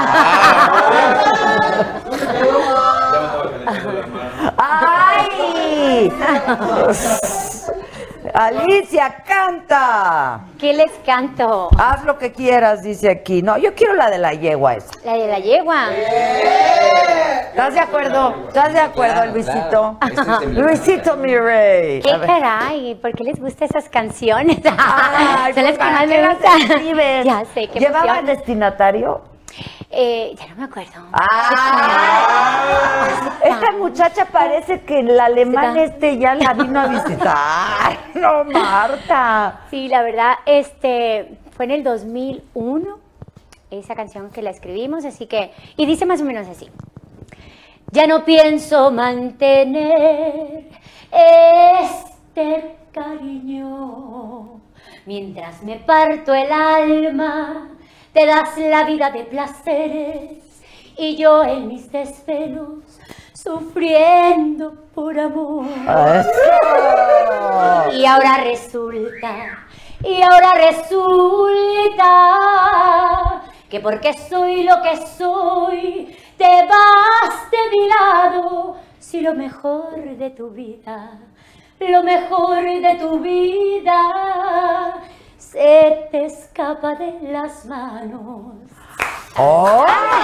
¡Ay! Alicia, canta. ¿Qué les canto? Haz lo que quieras, dice aquí. No, yo quiero la de la yegua esa. La de la yegua. ¿Estás de acuerdo? ¿Estás de acuerdo, Claro, Luisito? claro. Este es emblemático. Luisito, mi rey. ¿Qué A ver. caray? ¿Por qué les gustan esas canciones? Ay, Son las que ¿para más qué me las gustan. escribes? Ya sé, qué ¿Llevaba emoción. destinatario? Ya no me acuerdo. Esta muchacha parece que el alemán Sí. ya la vino a visitar. No, Marta. Sí, la verdad, fue en el 2001 esa canción que la escribimos, así que, y dice más o menos así. Ya no pienso mantener este cariño, mientras me parto el alma, te das la vida de placeres, y yo en mis desvelos, sufriendo por amor. Y ahora resulta que porque soy lo que soy, te vas de mi lado. Si lo mejor de tu vida, se te escapa de las manos. ¡Oh!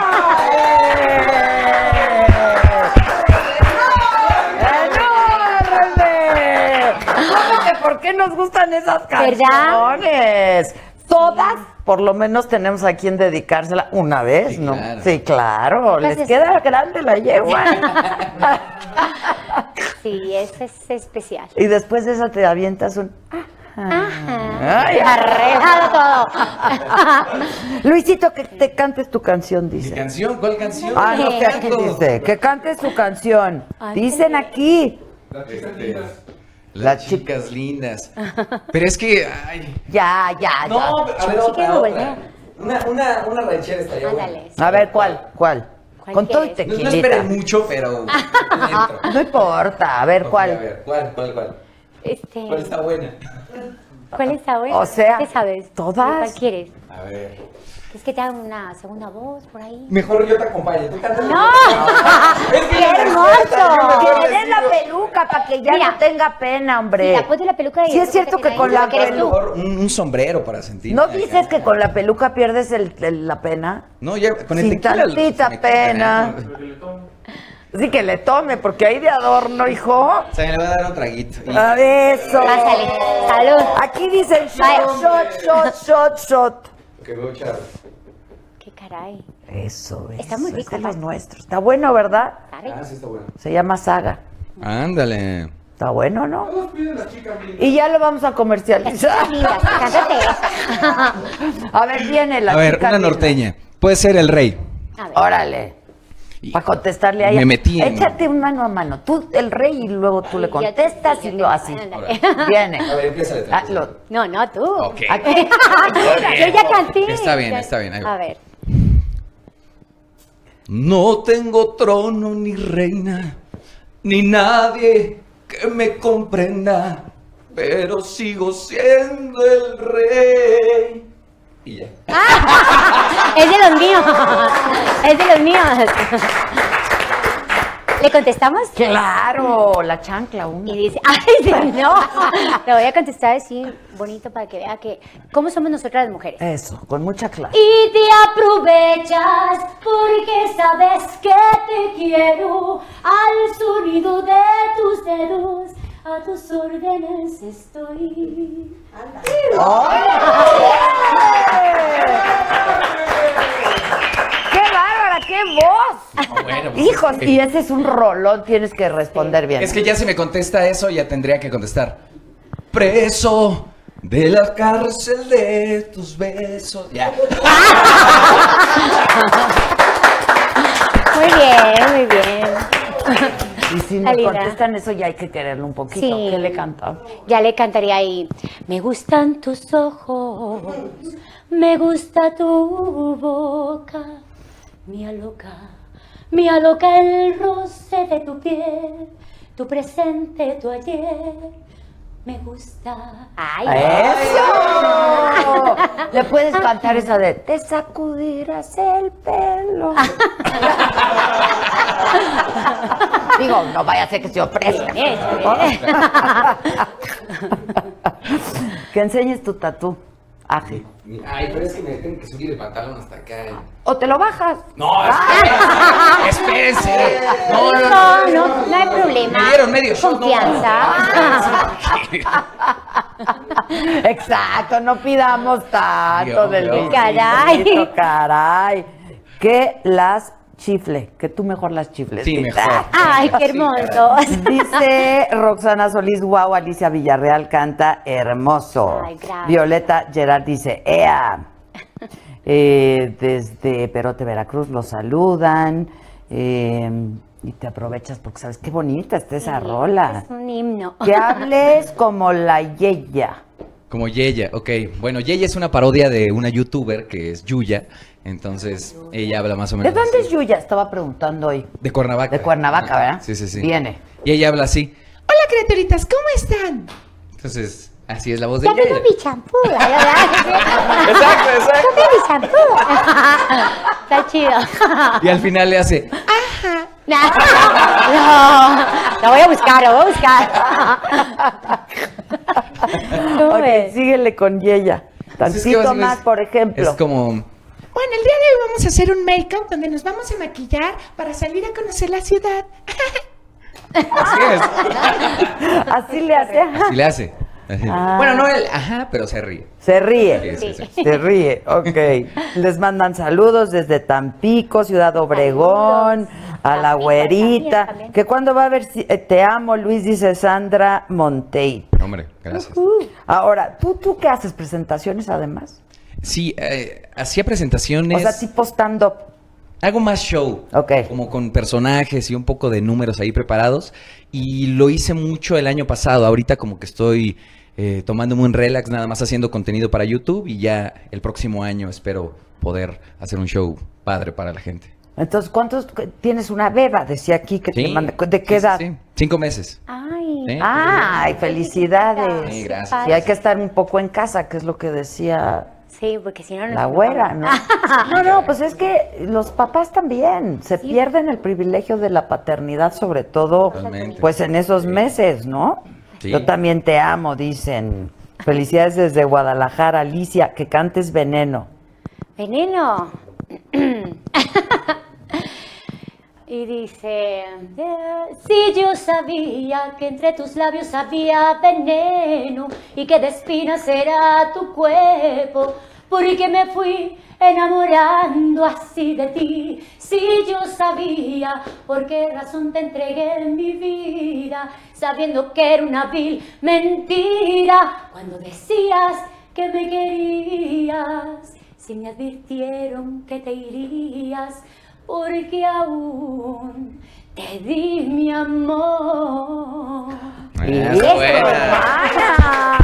¡Enorme! ¿Por qué nos gustan esas canciones? Todas, por lo menos, tenemos a quien dedicársela una vez, Sí, ¿no? claro. Sí, claro. Les queda grande la yegua. Sí, ese es especial. Y después de esa te avientas un... Ajá. Ay, Arreglado todo. Luisito, que te cantes tu canción, ¿Mi dice. canción? ¿Cuál canción? Ah, no, que aquí Canto. dice, que cantes tu canción. Ay, Dicen aquí. Las chicas lindas. Pero es que, ay. Ya. No, a ver, Chiquero, voltea. Una ranchera estaría buena. Ándale. A ver, ¿cuál? ¿Cuál Con todo y quieres? No tequilita. esperen mucho, pero entro. No importa, a ver, Ok, ¿cuál? A ver, ¿cuál? ¿Cuál está buena? ¿Cuál está bueno? O sea, ¿qué sabes? todas. ¿Cuál quieres? A ver. ¿Es que te hagan una segunda voz por ahí? Mejor yo te acompaño. Tú cantas. ¡No! Es que ¡Qué yo me hermoso! Que acuerdo, le den la peluca para que ya Mira. no tenga pena, hombre. Mira, ponte la peluca y... Sí, es cierto que con la que eres tú. Mejor un sombrero para sentir. ¿No dices que con la peluca pierdes la pena? No, ya con el Sin tequila. tantita me quita pena. Sí, que le tome, porque hay de adorno, hijo. O sea, le voy a dar un traguito. Y- A eso. Pásale. Salud. Aquí dicen Vaya. shot. Que voy a echar. ¡Qué caray! Eso, Está muy eso, rico, es de los Paco. nuestros. Está bueno, ¿verdad? Está rico. Ah, sí está bueno. Se llama Saga. Ándale. Está bueno, ¿no? Y ya lo vamos a comercializar. Linda, cántate esa. A ver, viene la A ver, chica una linda. norteña. Puede ser El Rey. A ver. Órale. Para contestarle a ella. Me metí en- Échate un mano a mano. Tú, el rey, y luego tú le Yo te- contestas yo y te- lo así. ándale. Viene. A ver, empieza la Hazlo. No, tú. Ok. Aquí. Yo ya canté. Está bien, ahí va. A ver. No tengo trono ni reina, ni nadie que me comprenda, pero sigo siendo el rey. Y ya. Es de los míos. Es de los míos. ¿Le contestamos? Claro, la chancla, uno. Y dice, ay, sí, no. Le voy a contestar así, bonito, para que vea que cómo somos nosotras las mujeres. Eso, con mucha clase. Y te aprovechas porque sabes que te quiero. Al sonido de tus dedos, a tus órdenes estoy. ¡Qué bárbara! ¡Qué voz! Bueno, pues Hijos, es que- y ese es un rolón, tienes que responder bien. Es que ya si me contesta eso, ya tendría que contestar. Preso de la cárcel de tus besos. Ya. Muy bien. Y si nos Alina. contestan eso, ya hay que quererlo un poquito. Sí. ¿Qué le cantamos? Ya le cantaría ahí. Me gustan tus ojos, me gusta tu boca, me aloca el roce de tu piel, tu presente, tu ayer, me gusta. ¡Ay! ¡Eso! Le puedes cantar esa de te sacudirás el pelo. Digo, no vaya a ser que se ofrezca. Que enseñes tu tatú. Aje. Ay, pero es que me tengo que subir el pantalón hasta acá. O te lo bajas. No, espérense. No hay problema. Me dieron medio shot, no. Confianza. Exacto, no pidamos tanto Dios, del Dios. Luisito, Caray. caray. Que las chifle, que tú mejor las chifles. Sí, Tita. mejor. Ay, qué hermoso. Dice Roxana Solís, guau, Alicia Villarreal canta hermoso. Ay, gracias. Violeta Gerard dice, ea. desde Perote, Veracruz, los saludan. Y te aprovechas porque sabes qué bonita está esa rola. Es un himno. Que hables como la Yeya. Como Yeya, ok. Bueno, Yeya es una parodia de una youtuber que es Yuya. Entonces, ella habla más o menos ¿De dónde así. es Yuya? Estaba preguntando hoy. De Cuernavaca. De Cuernavaca, ¿verdad? Sí, sí, sí. Viene. Y ella habla así. Hola, criaturitas, ¿cómo están? Entonces, así es la voz de Ya Yeya. tengo mi champú. Exacto, exacto. Ya tengo mi champú. Está chido. Y al final le hace... No, la voy a buscar, ¿Cómo Ok, ves? síguele con Yeya. Tantito más, por ejemplo. Es como... Bueno, el día de hoy vamos a hacer un make-up donde nos vamos a maquillar para salir a conocer la ciudad. Así es. Así le hace. Así le hace. Así. Ah. Bueno, no él, ajá, pero se ríe. Se ríe. Sí, sí, sí. Se ríe, ok. Les mandan saludos desde Tampico, Ciudad Obregón, a la güerita. También. Que cuando va a ver Te amo, Luis, dice Sandra Montey. Hombre, gracias. Ahora, ¿tú qué haces? ¿Presentaciones además? Sí, hacía presentaciones. O sea, tipo stand-up. Hago más show. Ok. Como con personajes y un poco de números ahí preparados. Y lo hice mucho el año pasado. Ahorita como que estoy tomándome un relax, nada más haciendo contenido para YouTube. Y ya el próximo año espero poder hacer un show padre para la gente. Entonces, ¿cuántos tienes una beba? Decía aquí que te manda. ¿De qué edad? Sí, 5 meses. Ay. ¿Sí? Ay, felicidades. Sí, gracias. Y hay que estar un poco en casa, que es lo que decía Sí, porque si no... la güera, ¿no? No, pues es que los papás también se pierden el privilegio de la paternidad, sobre todo, Totalmente. pues en esos meses, ¿no? Sí. Yo también te amo, dicen. Felicidades desde Guadalajara, Alicia, que cantes Veneno. Veneno. Y dice, si yo sabía que entre tus labios había veneno y que de espinas era tu cuerpo, porque me fui enamorando así de ti. Si yo sabía por qué razón te entregué en mi vida, sabiendo que era una vil mentira, cuando decías que me querías, si me advirtieron que te irías, porque aún te di mi amor. Eso, buena.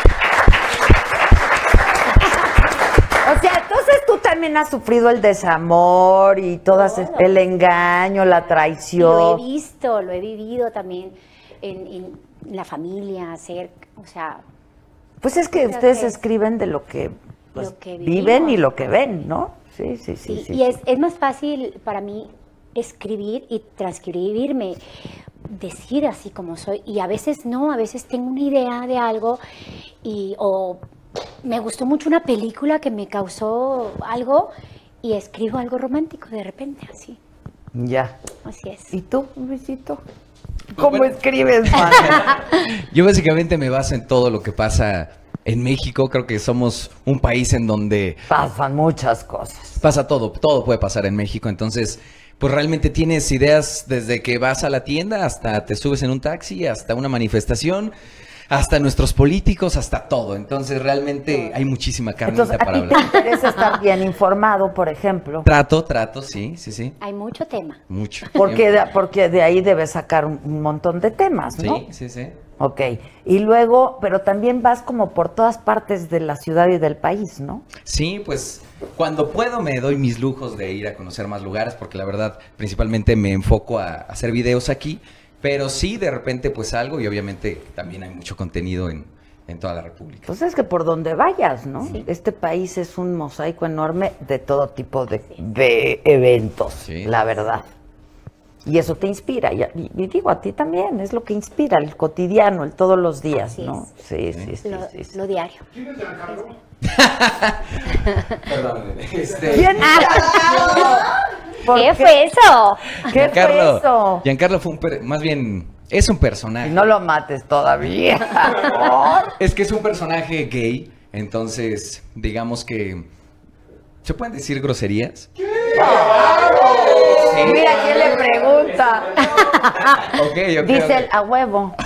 O sea, entonces tú también has sufrido el desamor y todas el engaño, la Lo he traición. visto, lo he vivido también en la familia, o sea, Pues es que Creo ustedes que escriben de lo que, pues, lo que viven vivimos. y lo que ven, ¿no? Sí. y es más fácil para mí escribir y transcribirme, decir así como soy, y a veces no, a veces tengo una idea de algo o me gustó mucho una película que me causó algo y escribo algo romántico de repente, así Ya. es. ¿Y tú, Luisito? ¿Cómo Bueno. escribes, man? Yo básicamente me baso en todo lo que pasa en México. Creo que somos un país en donde Pasan muchas cosas. pasa todo puede pasar en México. Entonces, pues realmente tienes ideas desde que vas a la tienda hasta te subes en un taxi, hasta una manifestación, hasta nuestros políticos, hasta todo. Entonces, realmente hay muchísima carnita Entonces, a para ti te hablar. interesa estar bien informado, por ejemplo. Trato, sí. Hay mucho tema. Mucho. Porque de ahí debes sacar un montón de temas, ¿no? Sí. Ok. Y luego, pero también vas como por todas partes de la ciudad y del país, ¿no? Sí, pues cuando puedo me doy mis lujos de ir a conocer más lugares, porque la verdad principalmente me enfoco a hacer videos aquí, pero sí de repente pues salgo y obviamente también hay mucho contenido en toda la República. Pues es que por donde vayas, ¿no? Sí. Este país es un mosaico enorme de todo tipo de eventos, Sí. la verdad. Y eso te inspira, y digo, a ti también, es lo que inspira, el cotidiano, el todos los días, Así ¿no? Sí. Lo diario. Perdón, ¿Quién ¿Por ¿Qué fue eso? ¿Qué fue eso? Giancarlo fue más bien, es un personaje. Y no lo mates todavía. ¿Por? Es que es un personaje gay, entonces digamos que... ¿Se pueden decir groserías? Sí. Mira quién le pregunta. Ok. Dice el a huevo.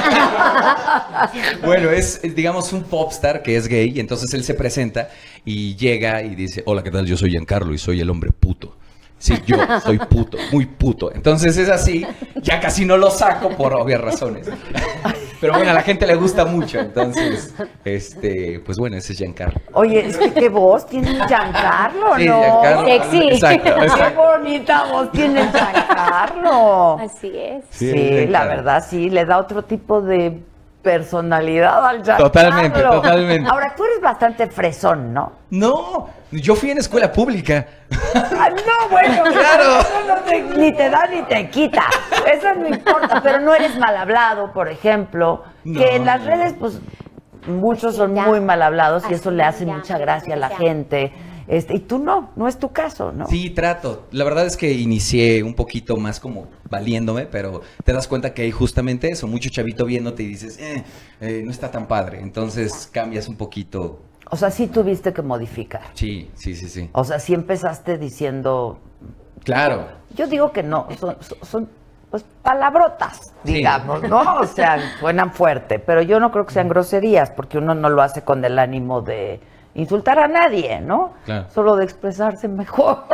Bueno, es, digamos, un popstar que es gay, y entonces él se presenta y llega y dice, hola, ¿qué tal? Yo soy Giancarlo y soy el hombre puto. Sí, yo soy puto, muy puto. Entonces es así, ya casi no lo saco por obvias razones. Pero bueno, a la gente le gusta mucho, entonces, pues bueno, ese es Giancarlo. Oye, es que qué voz tiene Giancarlo, Sí, ¿no? Giancarlo. Sexy. Exacto. Qué bonita voz tiene Giancarlo. Así es. Sí, Giancarlo. la verdad, sí, le da otro tipo de personalidad al Giancarlo. Totalmente. Ahora, tú eres bastante fresón, ¿no? No, yo fui en escuela pública. Ah, no, bueno, Claro. eso no ni te da ni te quita. Eso no importa, pero no eres mal hablado, por ejemplo. No, que en las no. redes, pues, muchos son ya. muy mal hablados y Así eso le hace ya, mucha gracia a la ya. gente. Y tú no es tu caso, ¿no? Sí, trato. La verdad es que inicié un poquito más como valiéndome, pero te das cuenta que hay justamente eso, mucho chavito viéndote y dices, no está tan padre. Entonces cambias un poquito. O sea, sí tuviste que modificar. Sí. O sea, sí empezaste diciendo, Claro. yo digo que no, son pues palabrotas, Sí. digamos, ¿no? O sea, suenan fuerte, pero yo no creo que sean groserías, porque uno no lo hace con el ánimo de insultar a nadie, ¿no? Claro. Solo de expresarse mejor.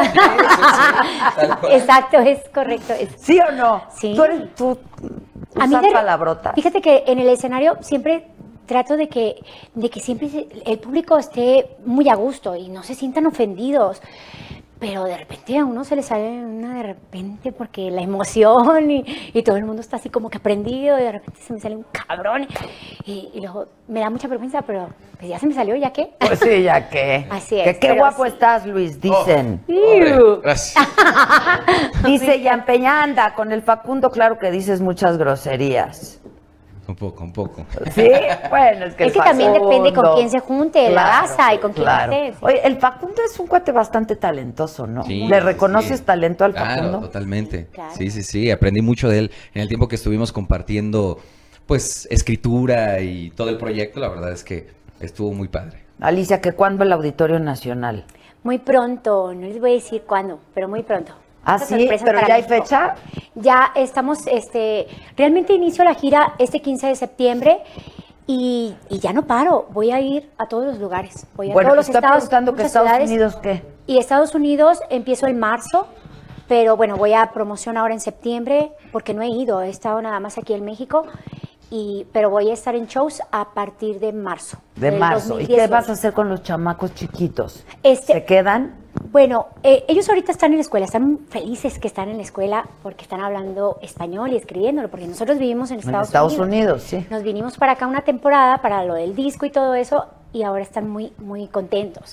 Tal cual. Exacto, es correcto. ¿Sí o no? Sí. Tú A mí usas palabrotas. Fíjate que en el escenario siempre trato de que siempre el público esté muy a gusto y no se sientan ofendidos. Pero de repente a uno se le sale una de repente porque la emoción y todo el mundo está así como que prendido y de repente se me sale un cabrón y luego me da mucha vergüenza, pero pues ya se me salió, ¿ya qué? Pues sí, ya que. Así es, Que qué pero guapo sí. estás, Luis, dicen. Hombre, gracias. Dice Yampeña, anda, con el Facundo, claro que dices muchas groserías. Un poco. Sí, bueno, es que Es el que también depende con Facundo. quién se junte la raza y con quién estés. Oye, el Facundo es un cuate bastante talentoso, ¿no? Sí, ¿Le reconoces sí. talento al Claro, Facundo? totalmente. Claro. Sí. Aprendí mucho de él en el tiempo que estuvimos compartiendo, pues, escritura y todo el proyecto. La verdad es que estuvo muy padre. Alicia, ¿que cuándo el Auditorio Nacional? Muy pronto, no les voy a decir cuándo, pero muy pronto. Ah, Muchas sí, sorpresas pero para ya hay México. fecha. Ya estamos, realmente inicio la gira este 15 de septiembre y ya no paro. Voy a ir a todos los lugares. Voy a Bueno, todos los está estados, preguntando que muchas Estados ciudades. Unidos, ¿qué? Y Estados Unidos empiezo en marzo, pero bueno, voy a promoción ahora en septiembre porque no he ido, he estado nada más aquí en México. Pero voy a estar en shows a partir de marzo. De del marzo. ¿Y qué 2018. vas a hacer con los chamacos chiquitos? Este- ¿Se quedan? Bueno, ellos ahorita están en la escuela, están felices que están en la escuela porque están hablando español y escribiéndolo, porque nosotros vivimos en En Estados Unidos, sí. Nos vinimos para acá una temporada para lo del disco y todo eso, y ahora están muy, muy contentos.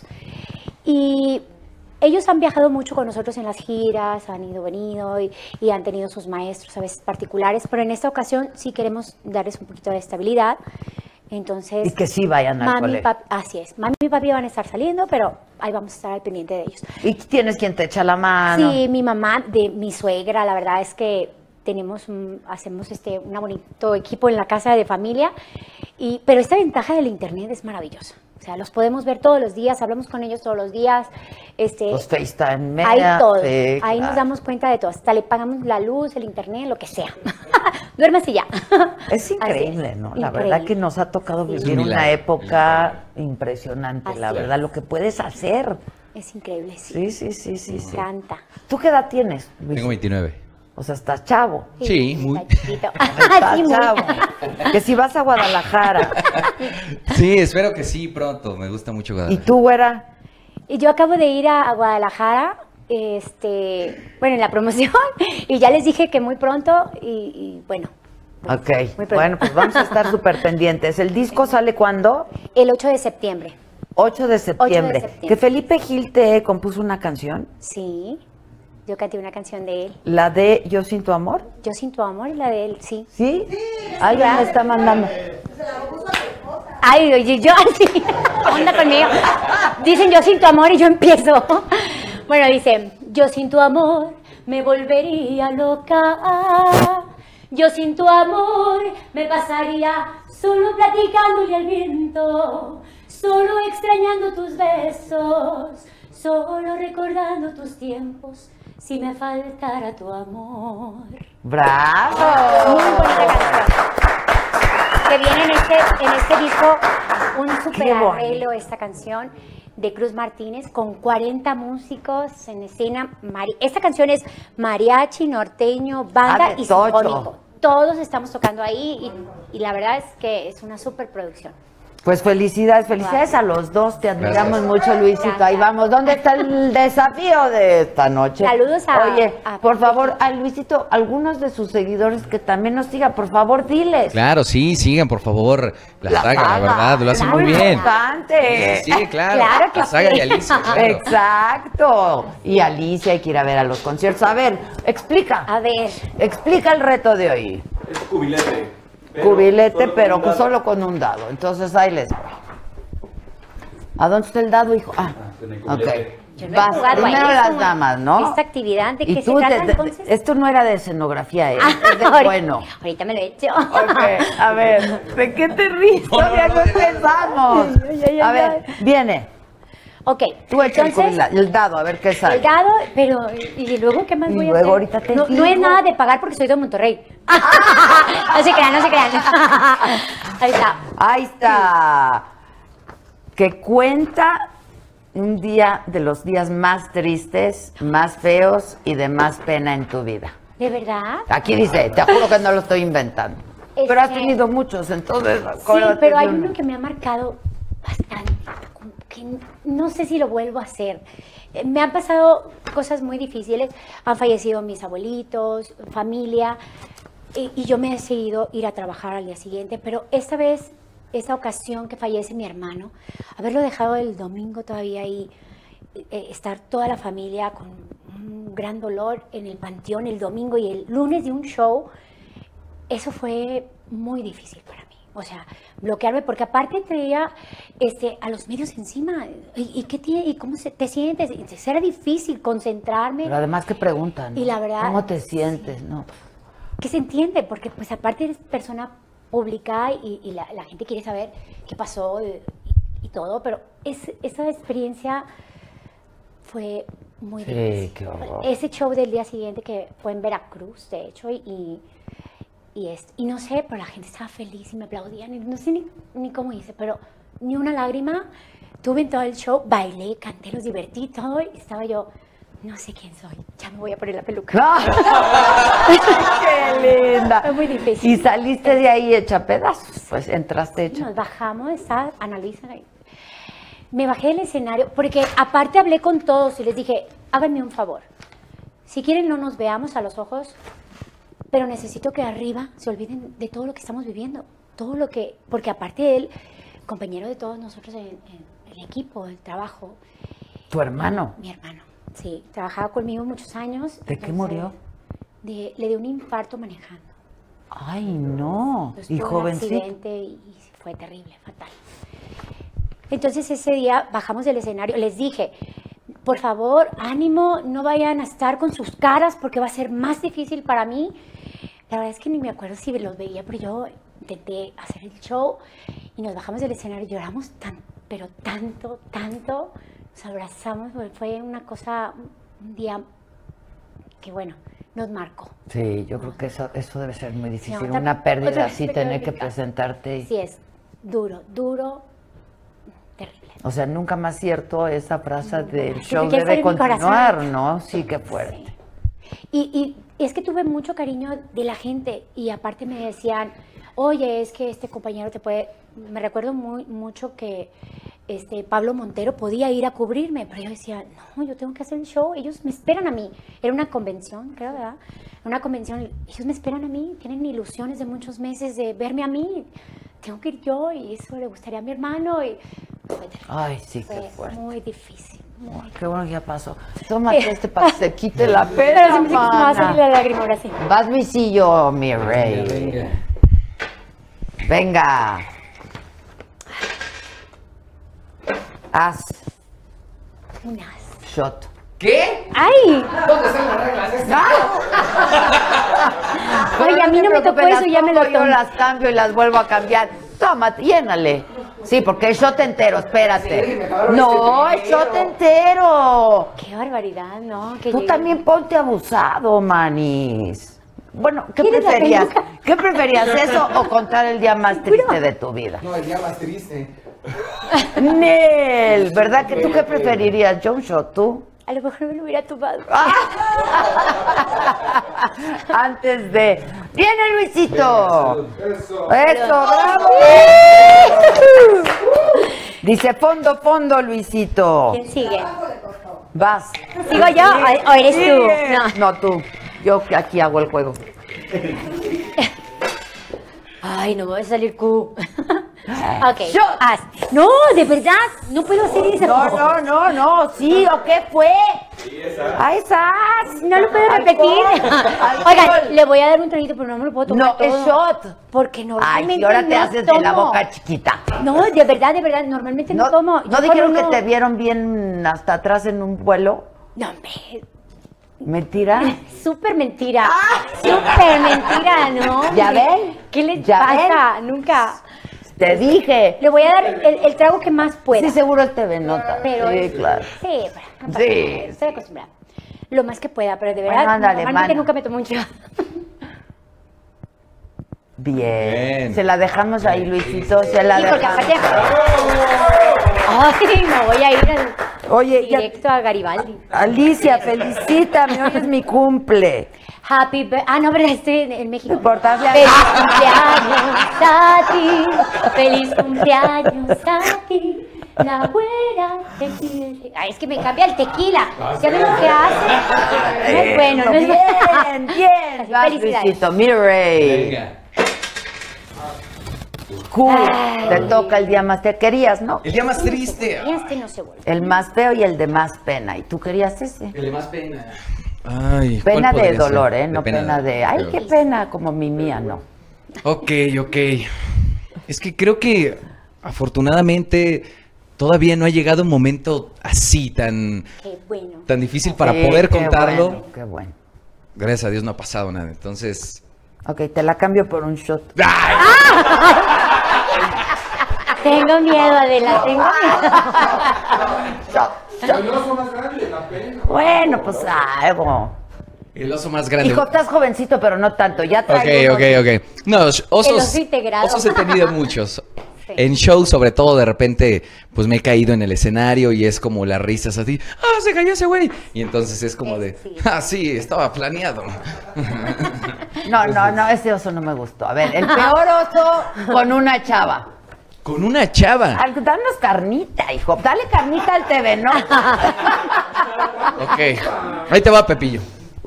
Y ellos han viajado mucho con nosotros en las giras, han venido y han tenido sus maestros a veces particulares, pero en esta ocasión sí queremos darles un poquito de estabilidad. Entonces, Y que sí vayan al mami y colegio. papi, así es, mami y papi van a estar saliendo, pero ahí vamos a estar al pendiente de ellos. ¿Y tienes quien te echa la mano? Sí, mi mamá, de mi suegra, la verdad es que hacemos un bonito equipo en la casa de familia, pero esta ventaja del internet es maravillosa. O sea, los podemos ver todos los días, hablamos con ellos todos los días. Los FaceTime. Hay todo, sí, ahí claro. nos damos cuenta de todo, hasta le pagamos la luz, el internet, lo que sea. Duérmase ya. Es increíble, ¿no? La verdad que nos ha tocado Sí. vivir un una milagro, época impresionante, Así la es. verdad, lo que puedes hacer. Es increíble, sí. Sí. Me encanta. ¿Tú qué edad tienes, Luis? Tengo 29. O sea, estás chavo. Sí, muy. está chiquito. Estás Sí, muy. chavo. Que si vas a Guadalajara. Sí, espero que sí, pronto. Me gusta mucho ¿Y Guadalajara. tú, güera? Y yo acabo de ir a Guadalajara, bueno, en la promoción, y ya les dije que muy pronto, y bueno. pues, Ok. muy pronto. Bueno, pues vamos a estar súper pendientes. ¿El disco sale cuándo? El 8 de septiembre. 8 de septiembre. septiembre. Que Felipe Gil te compuso una canción. Sí, yo canté una canción de él. La de Yo sin tu amor. Yo sin tu amor, la de él, sí. ¿Sí? Alguien me está mandando. Ay, oye, yo así, onda conmigo. Dicen yo sin tu amor y yo empiezo. Bueno, dicen, yo sin tu amor me volvería loca. Yo sin tu amor me pasaría solo platicándole al viento, solo extrañando tus besos, solo recordando tus tiempos, si me faltara tu amor. ¡Bravo! Muy bonita canción. Que viene en este disco un super arreglo, esta canción de Cruz Martínez con 40 músicos en escena. Esta canción es mariachi, norteño, banda y sinfónico. Todos estamos tocando ahí y la verdad es que es una super producción. Pues felicidades a los dos, te admiramos mucho, Luisito. Gracias. Ahí vamos. ¿Dónde está el desafío de esta noche? Saludos Oye, por favor, a Luisito, algunos de sus seguidores que también nos sigan, por favor, diles. Claro, sí, sigan, por favor, la saga, la verdad, lo hacen muy bien. Importante. Sí, claro. Claro que la saga sí. y Alicia. Claro. Exacto. Y Alicia hay que ir a ver a los conciertos. A ver, explica. Explica el reto de hoy. Es cubilete. Cubilete, pero solo con un dado. Entonces ahí les va. ¿A dónde está el dado, hijo? Ok. Vas, primero las damas, ¿no? Esta actividad de que se trata, entonces. Esto no era de escenografía, es de bueno. Ahorita me lo he hecho. Ok, a ver, ¿de qué te ríes? Todavía no empezamos. A ver, viene. Ok, tú echa el dado, a ver qué sale. El dado, pero ¿y luego qué más voy a hacer? Ahorita te no es nada de pagar porque soy de Monterrey. No se crean. Ahí está. Ahí está. Que cuenta un día de los días más tristes, más feos y de más pena en tu vida. ¿De verdad? Aquí dice, te juro que no lo estoy inventando. Pero has tenido muchos, entonces. Sí, pero hay uno que me ha marcado bastante. Que no sé si lo vuelvo a hacer. Me han pasado cosas muy difíciles. Han fallecido mis abuelitos, familia, y yo me he decidido ir a trabajar al día siguiente. Pero esta ocasión que fallece mi hermano, haberlo dejado el domingo todavía ahí, estar toda la familia con un gran dolor en el panteón el domingo y el lunes de un show, eso fue muy difícil para mí. O sea, bloquearme, porque aparte traía a los medios encima. ¿Y qué tiene? ¿Y cómo te sientes? Entonces era difícil concentrarme. Pero además que preguntan, ¿no? Y la verdad, ¿cómo te sientes? Sí. ¿No? Que se entiende, porque pues aparte eres persona pública y la gente quiere saber qué pasó y todo, pero esa experiencia fue muy difícil. Qué horror. Ese show del día siguiente que fue en Veracruz, de hecho, y no sé, pero la gente estaba feliz y me aplaudían, y no sé ni cómo hice, pero ni una lágrima tuve en todo el show, bailé, canté, los divertí, todo, y estaba yo, no sé quién soy, ya me voy a poner la peluca. ¡Qué linda! Fue muy difícil. ¿Y saliste de ahí hecha pedazos? Pues entraste hecha. Nos bajamos, analizan ahí. Me bajé del escenario, porque aparte hablé con todos y les dije, háganme un favor, si quieren no nos veamos a los ojos, pero necesito que arriba se olviden de todo lo que estamos viviendo, porque aparte él, compañero de todos nosotros en el equipo, el trabajo. ¿Tu hermano? Mi hermano, sí, trabajaba conmigo muchos años. ¿De qué murió? Le dio un infarto manejando. Ay, no, y jovencito. Un accidente y fue terrible, fatal. Entonces ese día bajamos del escenario, les dije, por favor, ánimo, no vayan a estar con sus caras porque va a ser más difícil para mí. La verdad es que ni me acuerdo si los veía, pero yo intenté hacer el show y nos bajamos del escenario y lloramos pero tanto, nos abrazamos, fue una cosa, un día que bueno, nos marcó. Sí, yo creo que eso debe ser muy difícil, una pérdida así, tener que presentarte. Sí, es duro, terrible. O sea, nunca más cierto esa frase del show debe continuar, ¿no? Sí, qué fuerte. Sí. Y es que tuve mucho cariño de la gente y aparte me decían, oye, es que este compañero te puede... Me recuerdo mucho que Pablo Montero podía ir a cubrirme, pero yo decía, no, yo tengo que hacer el show, ellos me esperan a mí. Era una convención, creo, ¿verdad? Una convención, ellos me esperan a mí, tienen ilusiones de muchos meses de verme a mí. Tengo que ir yo y eso le gustaría a mi hermano y... Ay, sí, qué fuerte. Muy difícil. Qué bueno que ya pasó. Tómate para que se quite la pena. Pero me va a salir la lágrima ahora sí. Vas visillo, mi rey. Venga. Haz. Un as. Shot. ¿Qué? ¡Ay! ¿Dónde están las reglas? Oye, a mí no me tocó eso, ya me lo tomo. Yo las cambio y las vuelvo a cambiar. Tómate, llénale. Sí, porque es shot entero, espérate. Sí, no, es shot entero. Qué barbaridad, ¿no? Tú también ponte abusado, manis. Bueno, ¿qué ¿Quieres la preferías? peluca? ¿Qué preferías, eso o contar el día más triste de tu vida? No, el día más triste. Nel, ¿verdad que tú qué preferirías, John Shot, tú? A lo mejor me lo hubiera tomado. Antes de... ¡Viene Luisito! Eso. ¡Eso, bravo! Dice fondo, Luisito. ¿Quién sigue? Vas. ¿Sigo yo o eres tú? No. No, tú. Yo aquí hago el juego. Ay, no me va a salir Q. Ok, Yo. haz. No, de verdad, no puedo hacer eso. No, sí, ¿o qué fue? ¡Ah, esas! No lo puedo repetir. Oigan, le voy a dar un traguito, pero no me lo puedo tomar No, todo. es shot. Porque Ay, normalmente si ahora te no haces de la tomo. boca chiquita. No, de verdad, normalmente no, tomo. ¿No Yo dijeron cuando que te vieron bien hasta atrás en un vuelo? No, hombre, ¿Mentira? súper mentira. Súper mentira, ¿no? ¿Ya ven? ¿Qué les ¿Ya pasa? Nunca. Te dije. Le voy a dar el trago que más pueda. Sí, seguro él te ve nota. Pero sí, claro. Sí, pero no pasa Sí. nada, estoy acostumbrada. Lo más que pueda, pero de verdad, Bueno, ándale, normalmente mana. nunca me tomo un shot. Bien. Se la dejamos ahí, Luisito. Se la Sí, porque dejamos. aparte... Ay, me voy a ir Oye, ya, directo a Garibaldi. Alicia, felicítame. Hoy es mi cumple. Happy birthday. Ah, no, verdad, estoy en México. No importa. Feliz cumpleaños a ti. Feliz cumpleaños a ti. La güera tequila. Ay, es que me cambia el tequila. ¿Ya ven lo que hace? No es bueno, no es Bien, bien. Vas, Felicidades. Luisito. Mire. Venga. Cool. Ay. Te toca el día más. Te querías, ¿no? El día más triste. Este no se vuelve. El más feo y el de más pena. ¿Y tú querías ese? El de más pena. Ay, ¿cuál Pena de podría dolor, ser? ¿eh? No pena de... Ay, qué pena, como mi mía, no. Ok. Es que creo que afortunadamente todavía no ha llegado un momento así tan Qué bueno. difícil para Sí, poder qué contarlo. bueno, qué bueno. Gracias a Dios no ha pasado nada. Entonces, Ok, te la cambio por un shot. Tengo miedo, Adela, tengo miedo. El oso más grande, la pena. Bueno, pues algo. el oso más grande. Hijo, estás jovencito, pero no tanto. Ya traigo Ok. No, El osos, oso integrado. osos he tenido muchos. Sí. En shows, sobre todo, de repente, pues me he caído en el escenario y es como las risas así. ¡Ah, se cayó ese güey! Y entonces es como de, Sí. ¡ah, sí, estaba planeado! No, ese oso no me gustó. A ver, el peor oso con una chava. Con una chava. Danos carnita, hijo. Dale carnita al TV, ¿no? Ok. Ahí te va, Pepillo.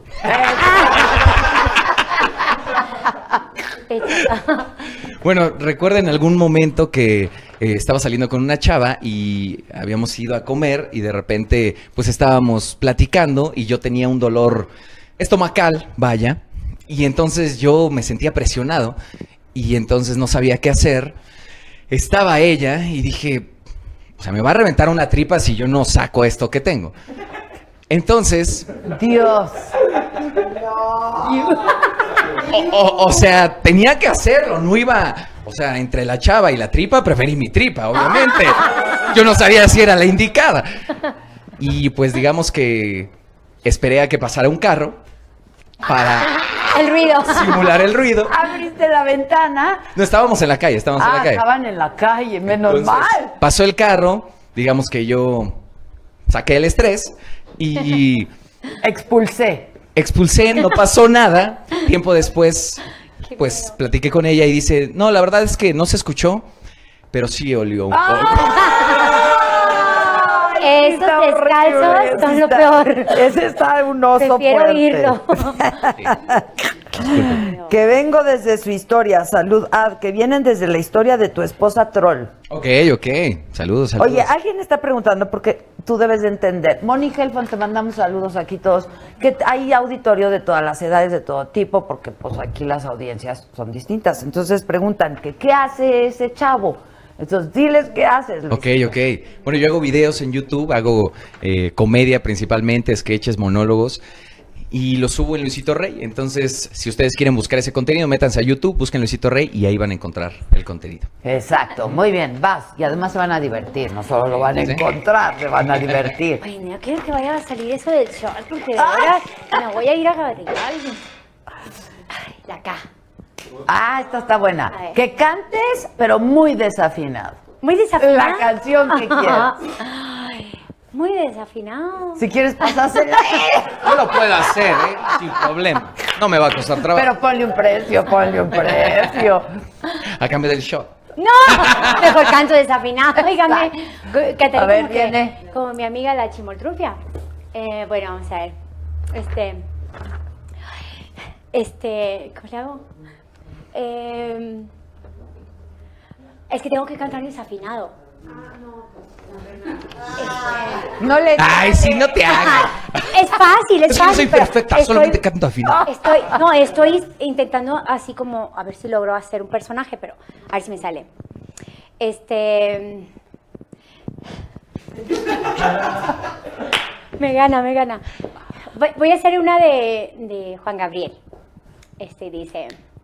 Bueno, recuerdo en algún momento que estaba saliendo con una chava y habíamos ido a comer y de repente pues estábamos platicando y yo tenía un dolor estomacal, vaya, y entonces yo me sentía presionado y entonces no sabía qué hacer. Estaba ella y dije, o sea, me va a reventar una tripa si yo no saco esto que tengo. Entonces, Dios. o sea, tenía que hacerlo, no iba, o sea, entre la chava y la tripa, preferí mi tripa, obviamente. Yo no sabía si era la indicada. Y pues digamos que esperé a que pasara un carro para El ruido. simular el ruido. Abriste la ventana. No estábamos en la calle, estábamos en la calle. Estaban en la calle, menos Entonces, mal. pasó el carro, digamos que yo saqué el estrés y expulsé, no pasó nada. Tiempo después, pues platiqué con ella y dice, no, la verdad es que no se escuchó, pero sí olió un poco. Esos Está descalzos horrible, son lo está- peor. Ese está un oso Prefiero fuerte. oírlo. Que vengo desde su historia, salud. Que vienen desde la historia de tu esposa Troll. Ok. Saludos. Oye, alguien está preguntando, porque tú debes de entender. Moni Helfon, te mandamos saludos aquí todos, que hay auditorio de todas las edades, de todo tipo, porque pues aquí las audiencias son distintas. Entonces preguntan, que ¿qué hace ese chavo? Entonces diles qué haces, Luis. Ok. Bueno, yo hago videos en YouTube, hago comedia principalmente, sketches, monólogos. Y lo subo en Luisito Rey. Entonces, si ustedes quieren buscar ese contenido, métanse a YouTube, busquen Luisito Rey y ahí van a encontrar el contenido. Exacto, muy bien, vas. Y además se van a divertir, no solo lo van a Sí. encontrar, se van a divertir. Ay, no quiero que vaya a salir eso del short, porque de verdad me voy a ir a Garibaldi. De acá. Ah, esta está A buena. ver. Que cantes, pero muy desafinado. Muy desafinado. La canción que quieras. Ay, muy desafinado. Si quieres, pasásela. Yo lo puedo hacer, sin problema. No me va a costar trabajo. Pero ponle un precio, ponle un precio. A cambio del shot. No, mejor canto desafinado. Oígame, Catarina, A ver, como, viene. como mi amiga la chimoltrufia. Bueno, vamos a ver. ¿Cómo le hago? Es que tengo que cantar desafinado. No le Ay, sí, no te hagas. Es fácil, es Es que yo fácil. soy pero perfecta, solamente canto afinado. Estoy intentando así como, a ver si logro hacer un personaje, pero a ver si me sale. Me gana. Voy a hacer una de Juan Gabriel. Dice...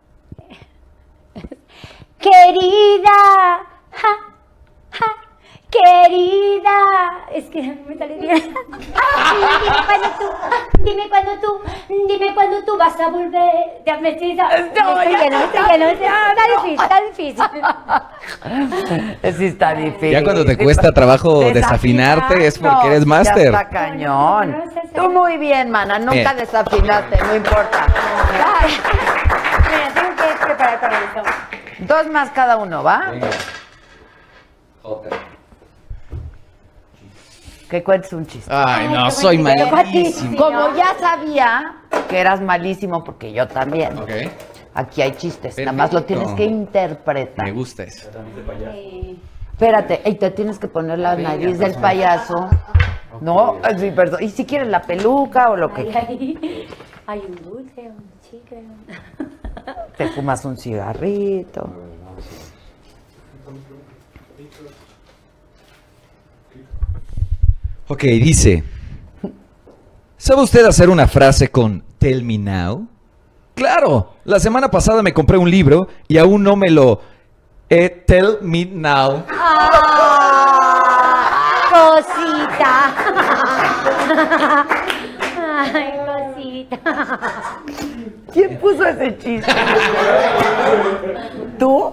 Querida, querida, es que me sale bien. Dime cuándo tú vas a volver. Ya me estoy lleno. Está difícil. Sí, está difícil. Ya cuando te cuesta trabajo desafinarte es porque eres máster. Ya está cañón. No, no sé hacer. Tú muy bien, mana. Nunca Bien. desafinaste, no importa. Mira, tengo que preparar para esto. 2 más cada uno, ¿va? Que cuentes un chiste. Ay, no, qué soy bonito, te tocó a ti. malísimo. Como ya sabía que eras malísimo, porque yo también. Ok, Aquí hay chistes, nada más lo tienes que interpretar. me gusta eso. Espérate, y te tienes que poner la nariz del payaso. No, sí, perdón. Y si quieres la peluca o lo que quieras. Hay un dulce, un chicle. Te fumas un cigarrito. Ok, dice. ¿Sabe usted hacer una frase con Tell me now? Claro, la semana pasada me compré un libro y aún no me lo tell me now. Cosita. Ay, cosita. ¿Quién puso ese chiste? ¿Tú?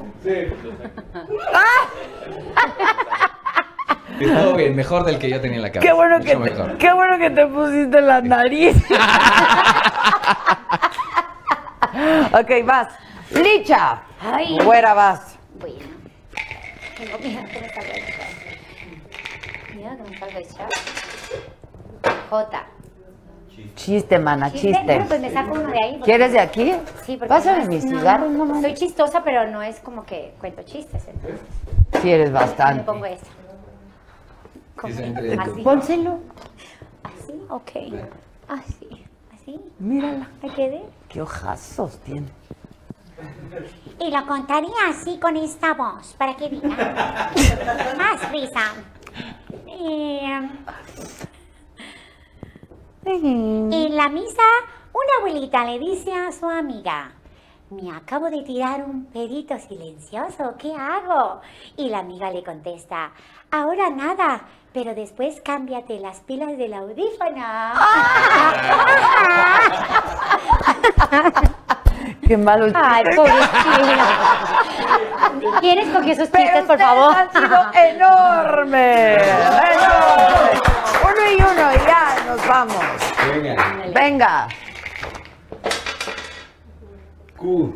Estuvo bien, mejor del que yo tenía en la cabeza. Qué bueno mucho mejor. qué bueno que te pusiste la nariz. Ok, vas. Licha. Ay. Güera, vas. Bueno. Tengo miedo que me salga el chat. Miedo que me salga el chat. J. Chiste, mana, chiste. Bueno, pues me saco uno de ahí. porque- ¿Quieres de aquí? Sí, porque Pásame no, mis no, cigarros, no mames. Soy chistosa, pero no es como que cuento chistes. Entonces, Sí, eres me bastante. pongo esta. Como Sí, sí, así. Pónselo. Así, ok. Así, así. Mírala. ¿Me quedé? Qué ojazos tiene. Y lo contaría así con esta voz, para que diga. Más risa. En la misa, una abuelita le dice a su amiga, me acabo de tirar un pedito silencioso, ¿qué hago? Y la amiga le contesta, ahora nada, pero después cámbiate las pilas del audífono. Qué malo chiste. Ay, pobrecito. ¿Quién escogió esos Pero chistes, por ustedes favor? han sido enormes. Enormes. Uno y uno y ya nos vamos. Venga. Q.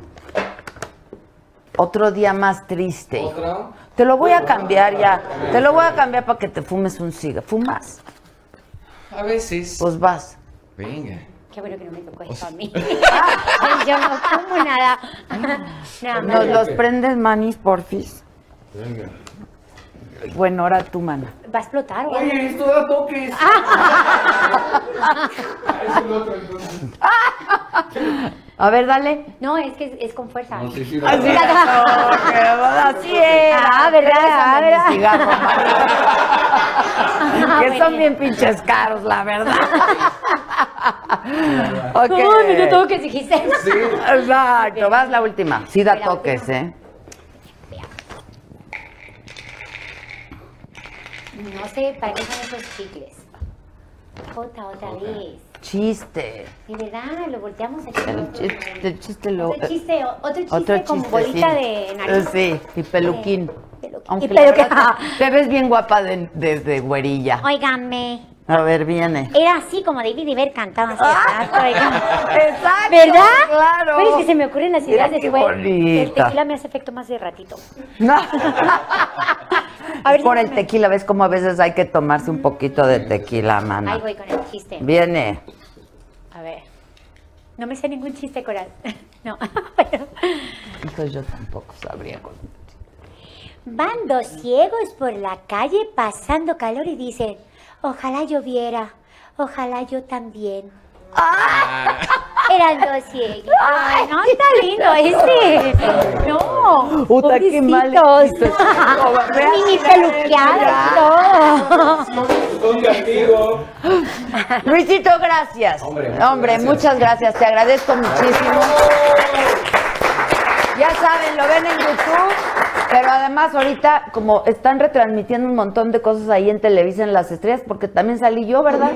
Otro día más triste. ¿Otro? Te lo voy a cambiar ya. Te lo voy a cambiar para que te fumes un cigarro. ¿Fumas? A veces. Pues vas. Venga. Qué bueno que no me tocó esto a mí. Yo no como nada. Nada más. Nos los prendes, manis, porfis. Venga. Bueno, ahora tú, mana. ¿Va a explotar o algo? Oye, esto da toques. Es el otro entonces. A ver, dale. No, es que es con fuerza. No sé si Así era. Así era. Ah, ¿verdad? Présame ¿verdad? mis cigarros, manita. Que bueno. son bien pinches caros, la verdad. Ok. No, me dio todo que dijiste. Sí, exacto. Vas la última. Sí da La toques, última. ¿eh? No sé para qué son esos chicles. Jota, otra vez. Chiste. De verdad, lo volteamos aquí. El chiste lo... Otro chiste con bolita de nariz. Sí, y peluquín. Aunque Y la peluquín. verdad, te ves bien guapa de güerilla. Óigame. A ver, viene. Era así como David Iber cantaba hace rato, oiga. Exacto. ¿Verdad? Claro. Pero es que se me ocurren las ideas Mira qué después. El bonita. tequila me hace efecto más de ratito. No. A ver, Por el dígame. tequila, ves cómo a veces hay que tomarse un poquito de tequila, mana. Ahí voy con el chiste. Viene. A ver. No me sé ningún chiste, Coral. No. Pero- Hijo, yo tampoco sabría. Van dos ciegos por la calle pasando calor y dicen, ojalá lloviera, ojalá yo también. Eran dos ciegos. Ay, no, está lindo ese. No, Puta, qué mal pobrecitos. chiste. Mini peluqueados y todo. Con castigo. Luisito, gracias. Hombre, muchas gracias. Te agradezco muchísimo. Ya saben, lo ven en YouTube, pero además ahorita, como están retransmitiendo un montón de cosas ahí en Televisa en Las Estrellas, porque también salí yo, ¿verdad?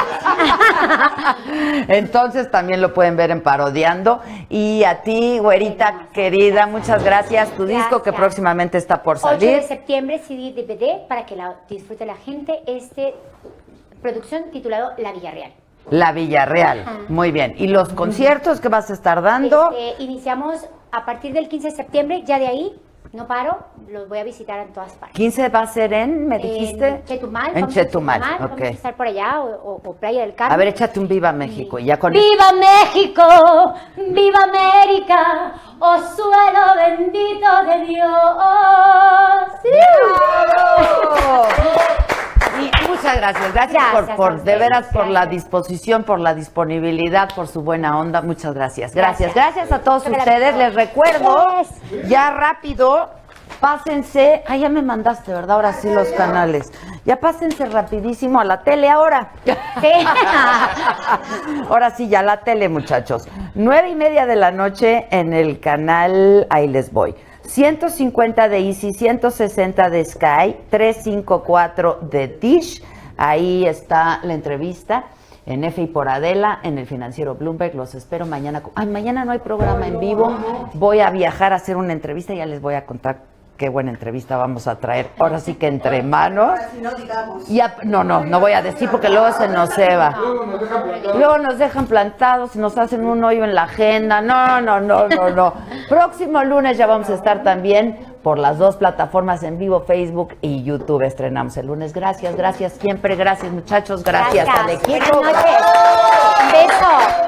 Entonces también lo pueden ver en Parodiando. Y a ti, güerita querida, muchas gracias. Tu disco que Gracias. próximamente está por 8 de salir. septiembre, CD, DVD, para que la disfrute la gente. Producción titulado La Villarreal. La Villarreal. Ajá. Muy bien. ¿Y los conciertos que vas a estar dando? Iniciamos a partir del 15 de septiembre, ya de ahí no paro, los voy a visitar en todas partes. 15 va a ser me dijiste. En Chetumal. En vamos a Chetumal, Vamos ok. a estar por allá o Playa del Carmen. A ver, échate un Viva México y ya con ¡Viva México! ¡Viva América! ¡Oh suelo bendito de Dios! ¡Bravo! Y muchas gracias, gracias Gracias por a de ustedes, veras por la gracias. disposición, por la disponibilidad, por su buena onda, muchas gracias. Gracias, Gracias. gracias a todos Gracias. ustedes, les recuerdo, Yes. ya rápido, pásense, ya me mandaste, ¿verdad? Ahora sí los canales, ya pásense rapidísimo a la tele ahora. Sí. Ahora sí, ya la tele, muchachos. 9:30 de la noche en el canal, ahí les voy. 150 de Easy, 160 de Sky, 354 de Dish. Ahí está la entrevista en F y por Adela, en el Financiero Bloomberg. Los espero mañana. Ay, mañana no hay programa en vivo. Voy a viajar a hacer una entrevista y ya les voy a contar qué buena entrevista vamos a traer. Ahora sí que entre manos. Ya, no voy a decir porque luego se nos ceba. Luego nos dejan plantados y nos hacen un hoyo en la agenda. No. Próximo lunes ya vamos a estar también por las dos plataformas en vivo, Facebook y YouTube. Estrenamos el lunes. Gracias siempre. Gracias, muchachos. Gracias al equipo. Buenas noches. Un beso.